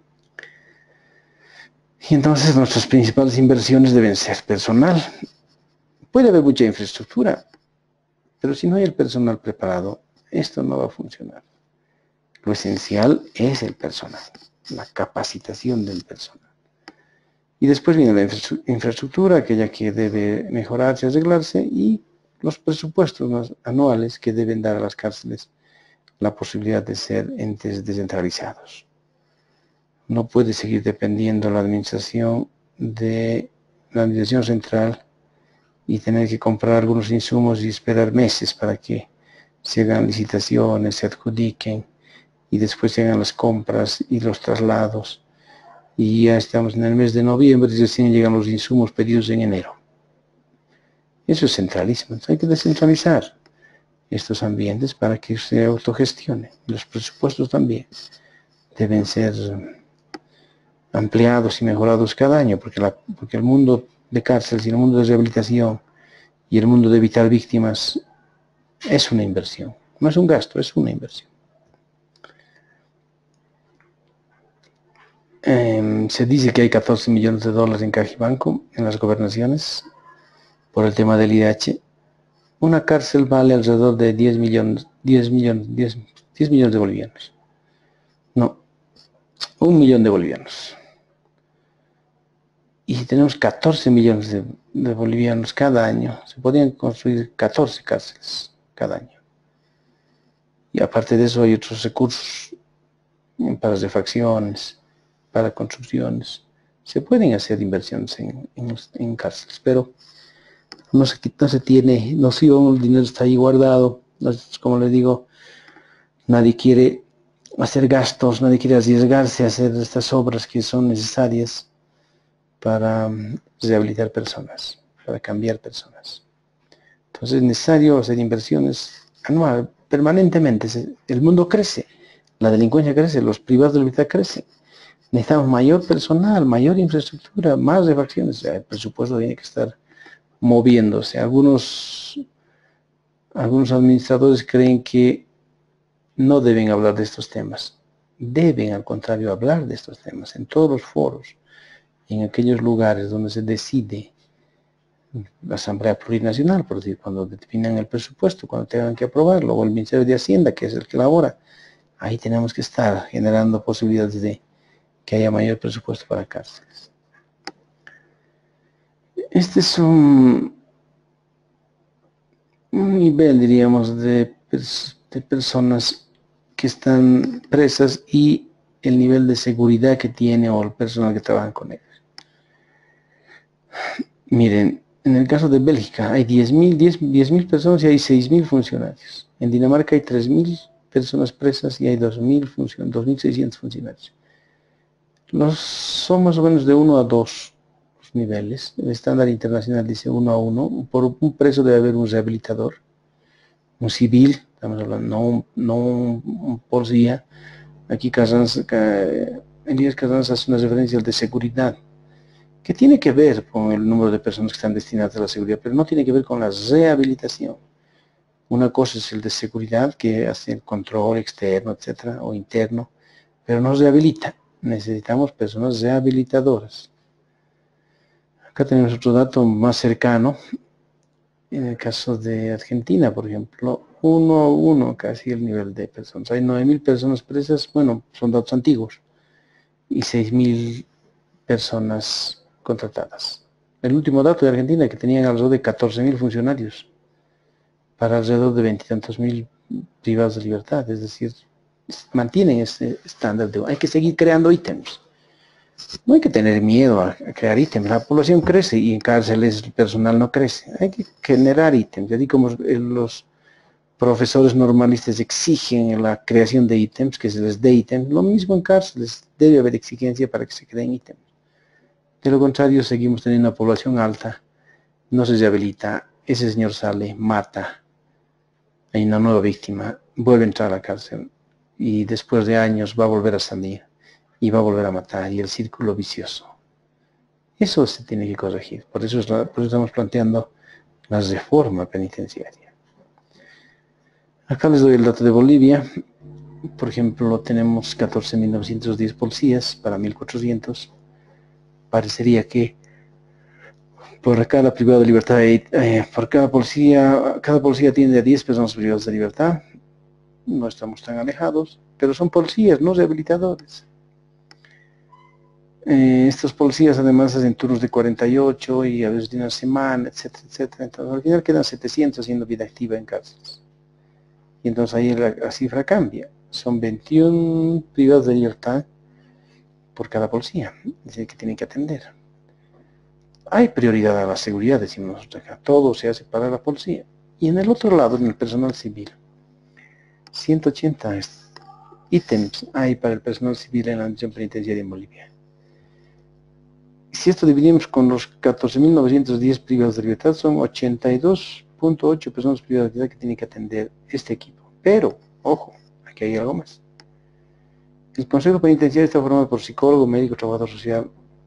Y entonces nuestras principales inversiones deben ser personal. Puede haber mucha infraestructura, pero si no hay el personal preparado, esto no va a funcionar. Lo esencial es el personal, la capacitación del personal. Y después viene la infraestructura, aquella que debe mejorarse, arreglarse, y los presupuestos anuales que deben dar a las cárceles la posibilidad de ser entes descentralizados. No puede seguir dependiendo la administración de la administración central y tener que comprar algunos insumos y esperar meses para que se hagan licitaciones, se adjudiquen y después se hagan las compras y los traslados. Y ya estamos en el mes de noviembre y recién llegan los insumos pedidos en enero. Eso es centralismo. Entonces hay que descentralizar estos ambientes para que se autogestione. Los presupuestos también deben ser ampliados y mejorados cada año, porque el mundo de cárceles y el mundo de rehabilitación y el mundo de evitar víctimas es una inversión. No es un gasto, es una inversión. Se dice que hay 14 millones de dólares en caja y banco en las gobernaciones por el tema del IDH. Una cárcel vale alrededor de 10 millones de bolivianos. No, 1 millón de bolivianos. Y si tenemos 14 millones de bolivianos cada año, se podrían construir 14 cárceles cada año. Y aparte de eso hay otros recursos para refacciones, para construcciones. Se pueden hacer inversiones en cárceles, pero no se tiene noción, el dinero está ahí guardado. Como les digo, nadie quiere hacer gastos, nadie quiere arriesgarse a hacer estas obras que son necesarias para rehabilitar personas, para cambiar personas. Entonces es necesario hacer inversiones anual, permanentemente. El mundo crece, la delincuencia crece, los privados de libertad crecen. Necesitamos mayor personal, mayor infraestructura, más refacciones. El presupuesto tiene que estar moviéndose. Algunos administradores creen que no deben hablar de estos temas. Deben, al contrario, hablar de estos temas en todos los foros, en aquellos lugares donde se decide la Asamblea Plurinacional, por decir, cuando determinan el presupuesto, cuando tengan que aprobarlo, o el Ministerio de Hacienda, que es el que elabora. Ahí tenemos que estar generando posibilidades de que haya mayor presupuesto para cárceles. Este es un nivel, diríamos, de personas que están presas y el nivel de seguridad que tiene o el personal que trabaja con ellos. Miren, En el caso de Bélgica hay 10.000 personas y hay 6.000 funcionarios. En Dinamarca hay 3.000 personas presas y hay 2.600 funcionarios. Son más o menos de 1 a 2 los niveles. El estándar internacional dice 1 a 1. Por un preso debe haber un rehabilitador, un civil, estamos hablando, no un policía. Aquí Elías Carranza hace una referencia al de seguridad, que tiene que ver con el número de personas que están destinadas a la seguridad, pero no tiene que ver con la rehabilitación. Una cosa es el de seguridad, que hace el control externo, etcétera, o interno, pero no rehabilita. Necesitamos personas rehabilitadoras. Acá tenemos otro dato más cercano. En el caso de Argentina, por ejemplo, 1 a 1 casi el nivel de personas. Hay 9.000 personas presas, bueno, son datos antiguos, y 6.000 personas contratadas. El último dato de Argentina, que tenían alrededor de 14.000 funcionarios para alrededor de 20 y tantos mil privados de libertad. Es decir, mantienen ese estándar de... Hay que seguir creando ítems. No hay que tener miedo a crear ítems. La población crece y en cárceles el personal no crece. Hay que generar ítems. Ya como los profesores normalistas exigen la creación de ítems, que se les dé ítems, lo mismo en cárceles. Debe haber exigencia para que se creen ítems. De lo contrario, seguimos teniendo una población alta, no se rehabilita, ese señor sale, mata, hay una nueva víctima, vuelve a entrar a la cárcel y después de años va a volver a salir y va a volver a matar, y el círculo vicioso. Eso se tiene que corregir. Por eso estamos planteando la reforma penitenciaria. Acá les doy el dato de Bolivia. Por ejemplo, tenemos 14.910 policías para 1.400. Parecería que por cada privado de libertad, por cada policía tiene a 10 personas privadas de libertad. No estamos tan alejados, pero son policías, no rehabilitadores. Estos policías además hacen turnos de 48 y a veces de una semana, etcétera, etcétera. Entonces al final quedan 700 haciendo vida activa en cárceles. Y entonces ahí la cifra cambia. Son 21 privados de libertad por cada policía, es decir, que tienen que atender. Hay prioridad a la seguridad, decimos nosotros acá. Todo se hace para la policía. Y en el otro lado, en el personal civil, 180 ítems hay para el personal civil en la administración penitenciaria en Bolivia. Si esto dividimos con los 14.910 privados de libertad, son 82.8 personas privadas de libertad que tienen que atender este equipo. Pero, ojo, aquí hay algo más. El Consejo Penitenciario está formado por psicólogo, médico, trabajador social,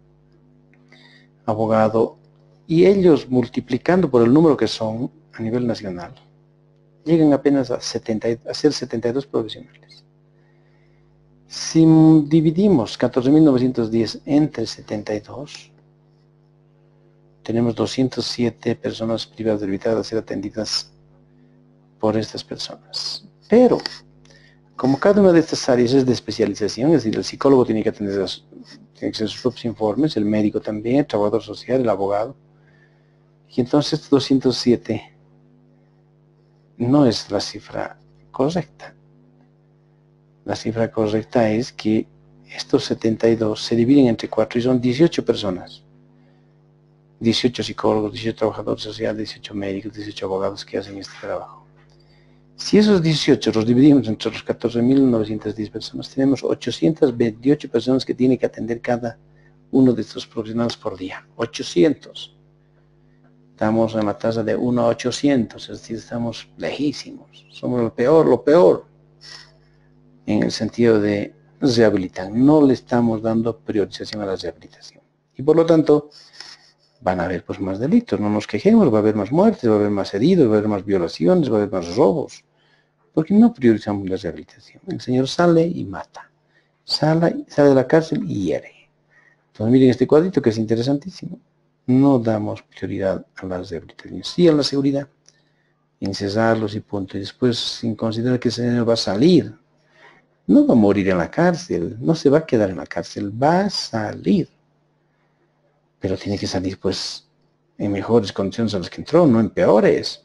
abogado, y ellos multiplicando por el número que son a nivel nacional, llegan apenas a ser 72 profesionales. Si dividimos 14.910 entre 72, tenemos 207 personas privadas de libertad a ser atendidas por estas personas. Pero, como cada una de estas áreas es de especialización, es decir, el psicólogo tiene que hacer sus propios informes, el médico también, el trabajador social, el abogado. Y entonces estos 207 no es la cifra correcta. La cifra correcta es que estos 72 se dividen entre 4 y son 18 personas. 18 psicólogos, 18 trabajadores sociales, 18 médicos, 18 abogados que hacen este trabajo. Si esos 18 los dividimos entre los 14.910 personas, tenemos 828 personas que tiene que atender cada uno de estos profesionales por día. 800. Estamos en la tasa de 1 a 800, es decir, estamos lejísimos. Somos lo peor, en el sentido de rehabilitar. No le estamos dando priorización a la rehabilitación. Y por lo tanto, van a haber pues más delitos, no nos quejemos, va a haber más muertes, va a haber más heridos, va a haber más violaciones, va a haber más robos, porque no priorizamos la rehabilitación. El señor sale y mata, sale de la cárcel y hiere. Entonces miren este cuadrito que es interesantísimo. No damos prioridad a la rehabilitación, sí a la seguridad, encerrarlos y punto. Y después, sin considerar que ese señor va a salir, no va a morir en la cárcel, no se va a quedar en la cárcel, va a salir. Pero tiene que salir pues en mejores condiciones a las que entró, no en peores.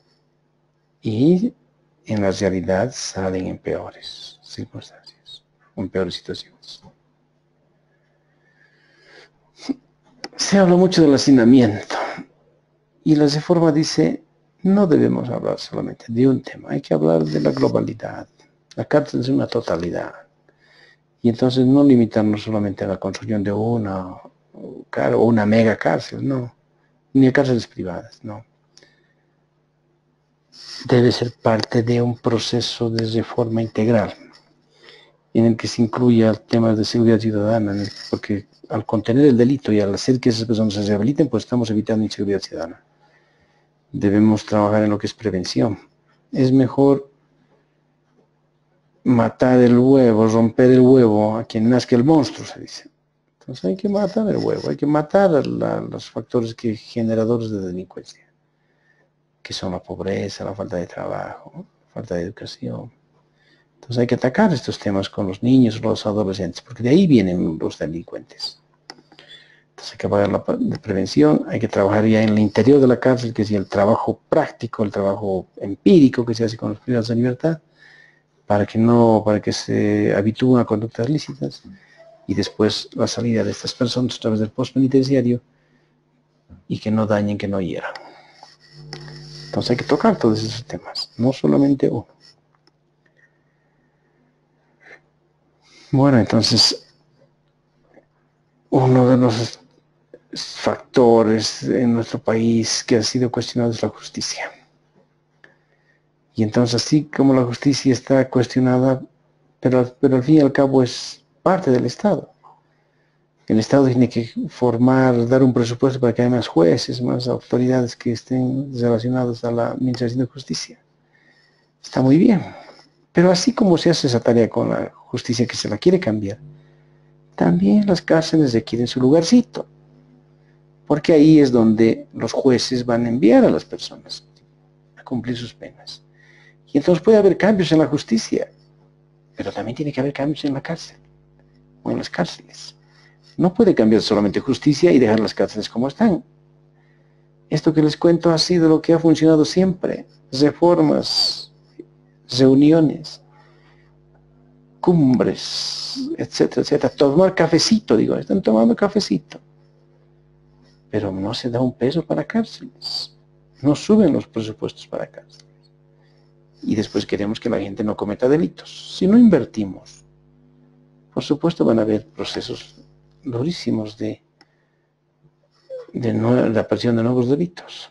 Y en la realidad salen en peores circunstancias, en peores situaciones. Se habla mucho del hacinamiento. Y la Reforma dice, no debemos hablar solamente de un tema, hay que hablar de la globalidad. La cárcel es una totalidad. Y entonces no limitarnos solamente a la construcción de una mega cárcel, no. Ni a cárceles privadas, no. Debe ser parte de un proceso de reforma integral en el que se incluya temas de seguridad ciudadana, porque al contener el delito y al hacer que esas personas se rehabiliten, pues estamos evitando inseguridad ciudadana. Debemos trabajar en lo que es prevención. Es mejor matar el huevo, romper el huevo a quien nazca el monstruo, se dice. Entonces hay que matar el huevo, hay que matar a los factores generadores de delincuencia, que son la pobreza, la falta de trabajo, la falta de educación. Entonces hay que atacar estos temas con los niños, los adolescentes, porque de ahí vienen los delincuentes. Entonces hay que pagar la de prevención, hay que trabajar ya en el interior de la cárcel, que es el trabajo práctico, el trabajo empírico que se hace con los privados de libertad, para que se habitúen a conductas lícitas, y después la salida de estas personas a través del postpenitenciario, y que no dañen, que no hieran. Entonces hay que tocar todos esos temas, no solamente uno. Bueno, entonces, uno de los factores en nuestro país que ha sido cuestionado es la justicia. Y entonces, así como la justicia está cuestionada, pero al fin y al cabo es parte del Estado. El Estado tiene que dar un presupuesto para que haya más jueces, más autoridades que estén relacionadas a la administración de justicia. Está muy bien. Pero así como se hace esa tarea con la justicia que se la quiere cambiar, también las cárceles requieren su lugarcito. Porque ahí es donde los jueces van a enviar a las personas a cumplir sus penas. Y entonces puede haber cambios en la justicia, pero también tiene que haber cambios en la cárcel o en las cárceles. No puede cambiar solamente justicia y dejar las cárceles como están. Esto que les cuento ha sido lo que ha funcionado siempre. Reformas, reuniones, cumbres, etcétera, etcétera. Tomar cafecito, están tomando cafecito. Pero no se da un peso para cárceles. No suben los presupuestos para cárceles. Y después queremos que la gente no cometa delitos. Si no invertimos, por supuesto van a haber procesos durísimos de la aparición de nuevos delitos.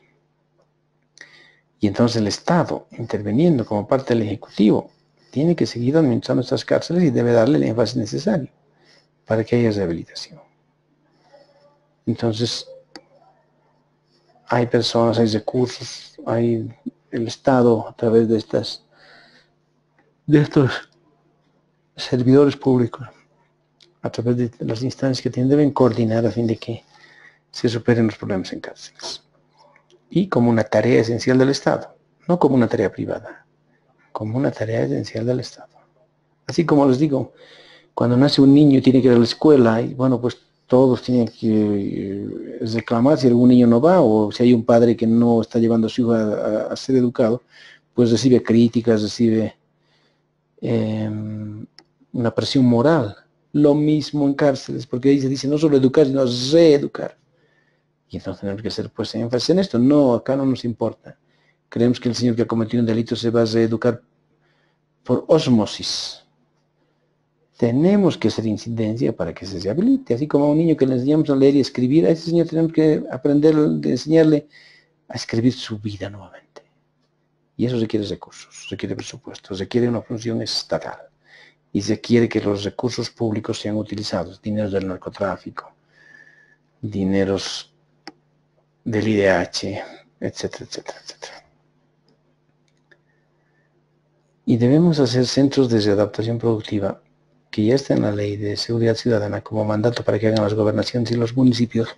Y entonces el Estado, interviniendo como parte del Ejecutivo, tiene que seguir administrando estas cárceles y debe darle el énfasis necesario para que haya rehabilitación. Entonces, hay personas, hay recursos, hay el Estado a través de estos servidores públicos, a través de las instancias que deben coordinar a fin de que se superen los problemas en cárceles. Y como una tarea esencial del Estado, no como una tarea privada, como una tarea esencial del Estado. Así como les digo, cuando nace un niño tiene que ir a la escuela y bueno, pues todos tienen que reclamar si algún niño no va o si hay un padre que no está llevando a su hijo a ser educado, pues recibe críticas, recibe una presión moral. Lo mismo en cárceles, porque ahí se dice no solo educar, sino reeducar. Y entonces tenemos que hacer pues énfasis en esto. No, acá no nos importa. Creemos que el señor que ha cometido un delito se va a reeducar por ósmosis. Tenemos que hacer incidencia para que se rehabilite. Así como a un niño que le enseñamos a leer y escribir, a ese señor tenemos que aprender, enseñarle a escribir su vida nuevamente. Y eso requiere recursos, requiere presupuestos, requiere una función estatal. Y requiere que los recursos públicos sean utilizados, dineros del narcotráfico, dineros del IDH, etcétera, etcétera, etcétera. Y debemos hacer centros de readaptación productiva, que ya está en la ley de seguridad ciudadana como mandato para que hagan las gobernaciones y los municipios,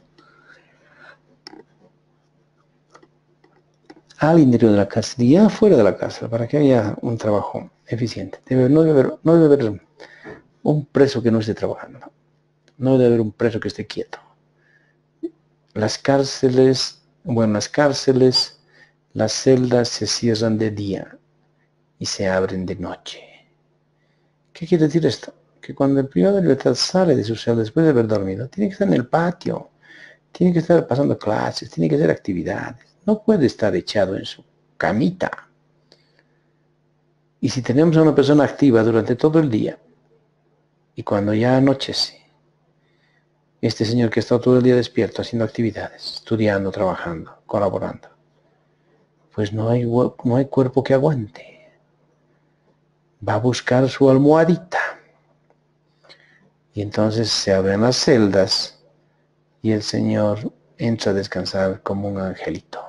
al interior de la cárcel y ya fuera de la cárcel, para que haya un trabajo eficiente. No debe haber un preso que no esté trabajando, no debe haber un preso que esté quieto. Las cárceles, las celdas se cierran de día y se abren de noche. ¿Qué quiere decir esto? Que cuando el privado de libertad sale de su celda después de haber dormido, tiene que estar en el patio, tiene que estar pasando clases, tiene que hacer actividades. No puede estar echado en su camita. Y si tenemos a una persona activa durante todo el día, y cuando ya anochece, este señor que está todo el día despierto haciendo actividades, estudiando, trabajando, colaborando, pues no hay cuerpo que aguante. Va a buscar su almohadita. Y entonces se abren las celdas y el Señor entra a descansar como un angelito.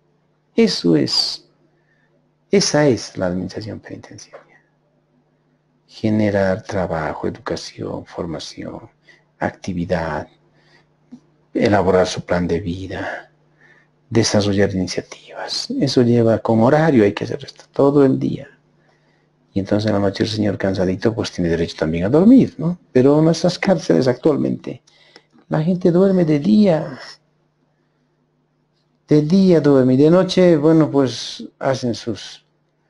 Esa es la administración penitenciaria. Generar trabajo, educación, formación, actividad, elaborar su plan de vida, desarrollar iniciativas. Eso lleva con horario, hay que hacer esto todo el día. Y entonces en la noche el señor cansadito pues tiene derecho también a dormir, ¿no? Pero en nuestras cárceles actualmente la gente duerme de día. De día duerme y de noche, bueno, pues hacen sus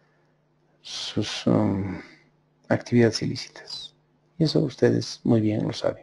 actividades ilícitas. Y eso ustedes muy bien lo saben.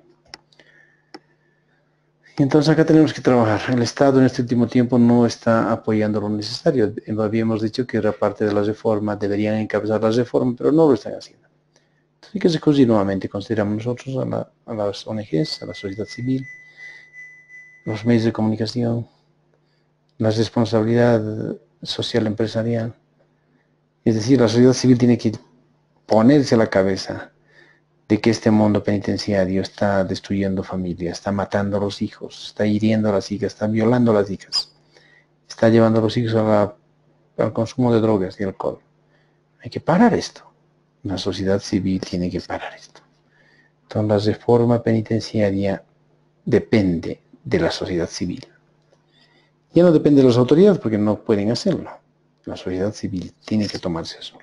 Y entonces acá tenemos que trabajar. El Estado en este último tiempo no está apoyando lo necesario. Habíamos dicho que era parte de la reforma, deberían encabezar la reforma, pero no lo están haciendo. Entonces hay que recurrir nuevamente, consideramos nosotros, a las ONGs, a la sociedad civil, los medios de comunicación, la responsabilidad social empresarial. Es decir, la sociedad civil tiene que ponerse a la cabeza de que este mundo penitenciario está destruyendo familias, está matando a los hijos, está hiriendo a las hijas, está violando a las hijas, está llevando a los hijos al consumo de drogas y alcohol. Hay que parar esto. La sociedad civil tiene que parar esto. Entonces la reforma penitenciaria depende de la sociedad civil. Ya no depende de las autoridades porque no pueden hacerlo. La sociedad civil tiene que tomarse eso.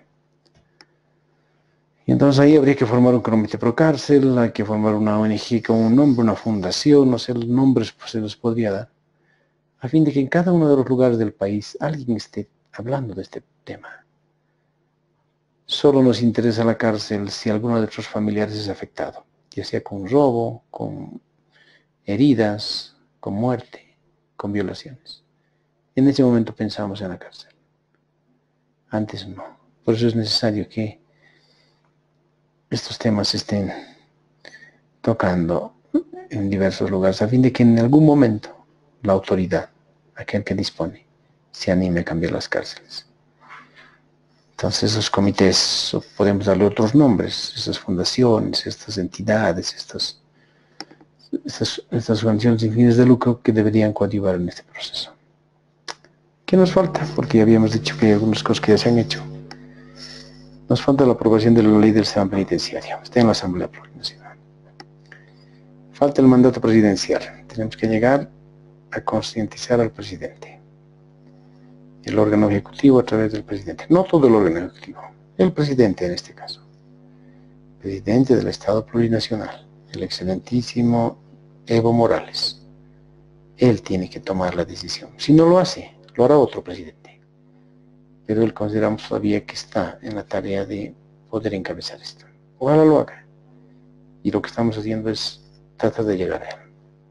Y entonces ahí habría que formar un comité pro cárcel, hay que formar una ONG con un nombre, una fundación, no sé, los nombres pues, se los podría dar, a fin de que en cada uno de los lugares del país alguien esté hablando de este tema. Solo nos interesa la cárcel si alguno de nuestros familiares es afectado, ya sea con robo, con heridas, con muerte, con violaciones. En ese momento pensamos en la cárcel. Antes no. Por eso es necesario que estos temas se estén tocando en diversos lugares, a fin de que en algún momento la autoridad, aquel que dispone, se anime a cambiar las cárceles. Entonces esos comités, podemos darle otros nombres, esas fundaciones, estas entidades, estas organizaciones sin fines de lucro que deberían coadyuvar en este proceso. ¿Qué nos falta? Porque ya habíamos dicho que hay algunas cosas que ya se han hecho. Nos falta la aprobación de la ley del sistema penitenciario. Está en la Asamblea Plurinacional. Falta el mandato presidencial. Tenemos que llegar a concientizar al presidente. El órgano ejecutivo a través del presidente. No todo el órgano ejecutivo. El presidente en este caso. Presidente del Estado Plurinacional. El excelentísimo Evo Morales. Él tiene que tomar la decisión. Si no lo hace, lo hará otro presidente. Pero él consideramos todavía que está en la tarea de poder encabezar esto. Ojalá lo haga. Y lo que estamos haciendo es tratar de llegar a él.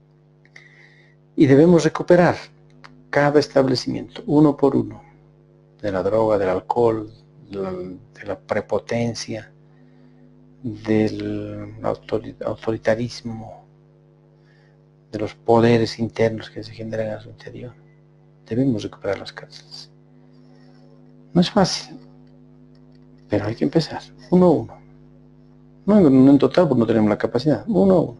Y debemos recuperar cada establecimiento, uno por uno, de la droga, del alcohol, de la prepotencia, del autoritarismo, de los poderes internos que se generan a su interior. Debemos recuperar las cárceles. No es fácil, pero hay que empezar, uno a uno. No en total, porque no tenemos la capacidad, uno a uno.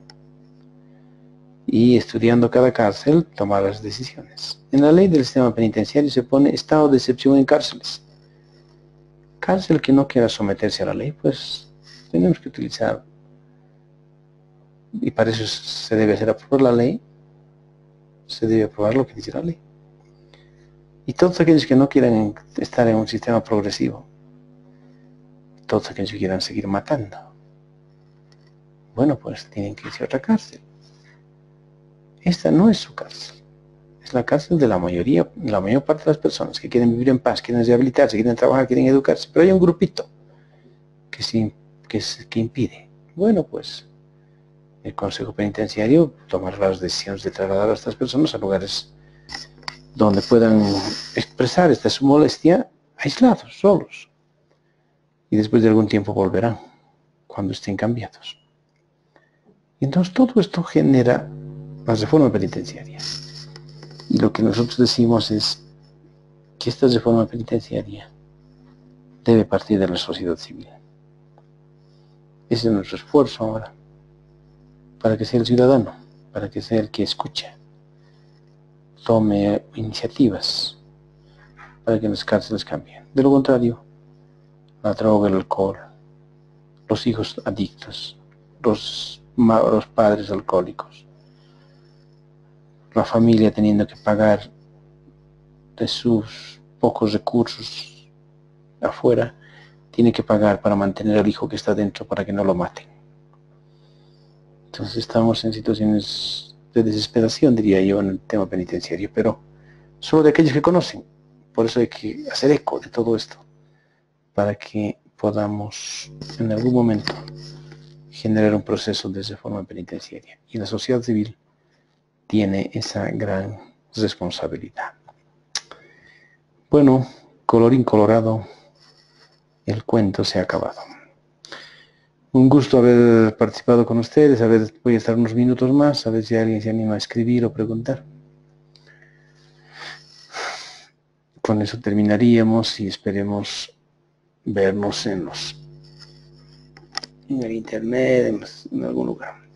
Y estudiando cada cárcel, tomar las decisiones. En la ley del sistema penitenciario se pone estado de excepción en cárceles. Cárcel que no quiera someterse a la ley, pues tenemos que utilizar, y para eso se debe hacer aprobar la ley, se debe aprobar lo que dice la ley. Y todos aquellos que no quieran estar en un sistema progresivo, todos aquellos que quieran seguir matando, bueno, pues tienen que irse a otra cárcel. Esta no es su cárcel. Es la cárcel de la mayor parte de las personas que quieren vivir en paz, quieren rehabilitarse, quieren trabajar, quieren educarse. Pero hay un grupito que impide. Bueno, pues el Consejo Penitenciario tomará las decisiones de trasladar a estas personas a lugares donde puedan expresar esta su molestia aislados, solos. Y después de algún tiempo volverán, cuando estén cambiados. Y entonces todo esto genera la reforma penitenciaria. Y lo que nosotros decimos es que esta reforma penitenciaria debe partir de la sociedad civil. Ese es nuestro esfuerzo ahora, para que sea el ciudadano, para que sea el que escucha, tome iniciativas, para que las cárceles cambien. De lo contrario, la droga, el alcohol, los hijos adictos, los padres alcohólicos, la familia teniendo que pagar de sus pocos recursos afuera, tiene que pagar para mantener al hijo que está dentro para que no lo maten. Entonces estamos en situaciones de desesperación, diría yo, en el tema penitenciario, pero solo de aquellos que conocen. Por eso hay que hacer eco de todo esto, para que podamos en algún momento generar un proceso de reforma penitenciaria. Y la sociedad civil tiene esa gran responsabilidad. Bueno, colorín colorado, el cuento se ha acabado. Un gusto haber participado con ustedes. A ver, voy a estar unos minutos más, a ver si alguien se anima a escribir o preguntar. Con eso terminaríamos y esperemos vernos en el internet, en algún lugar.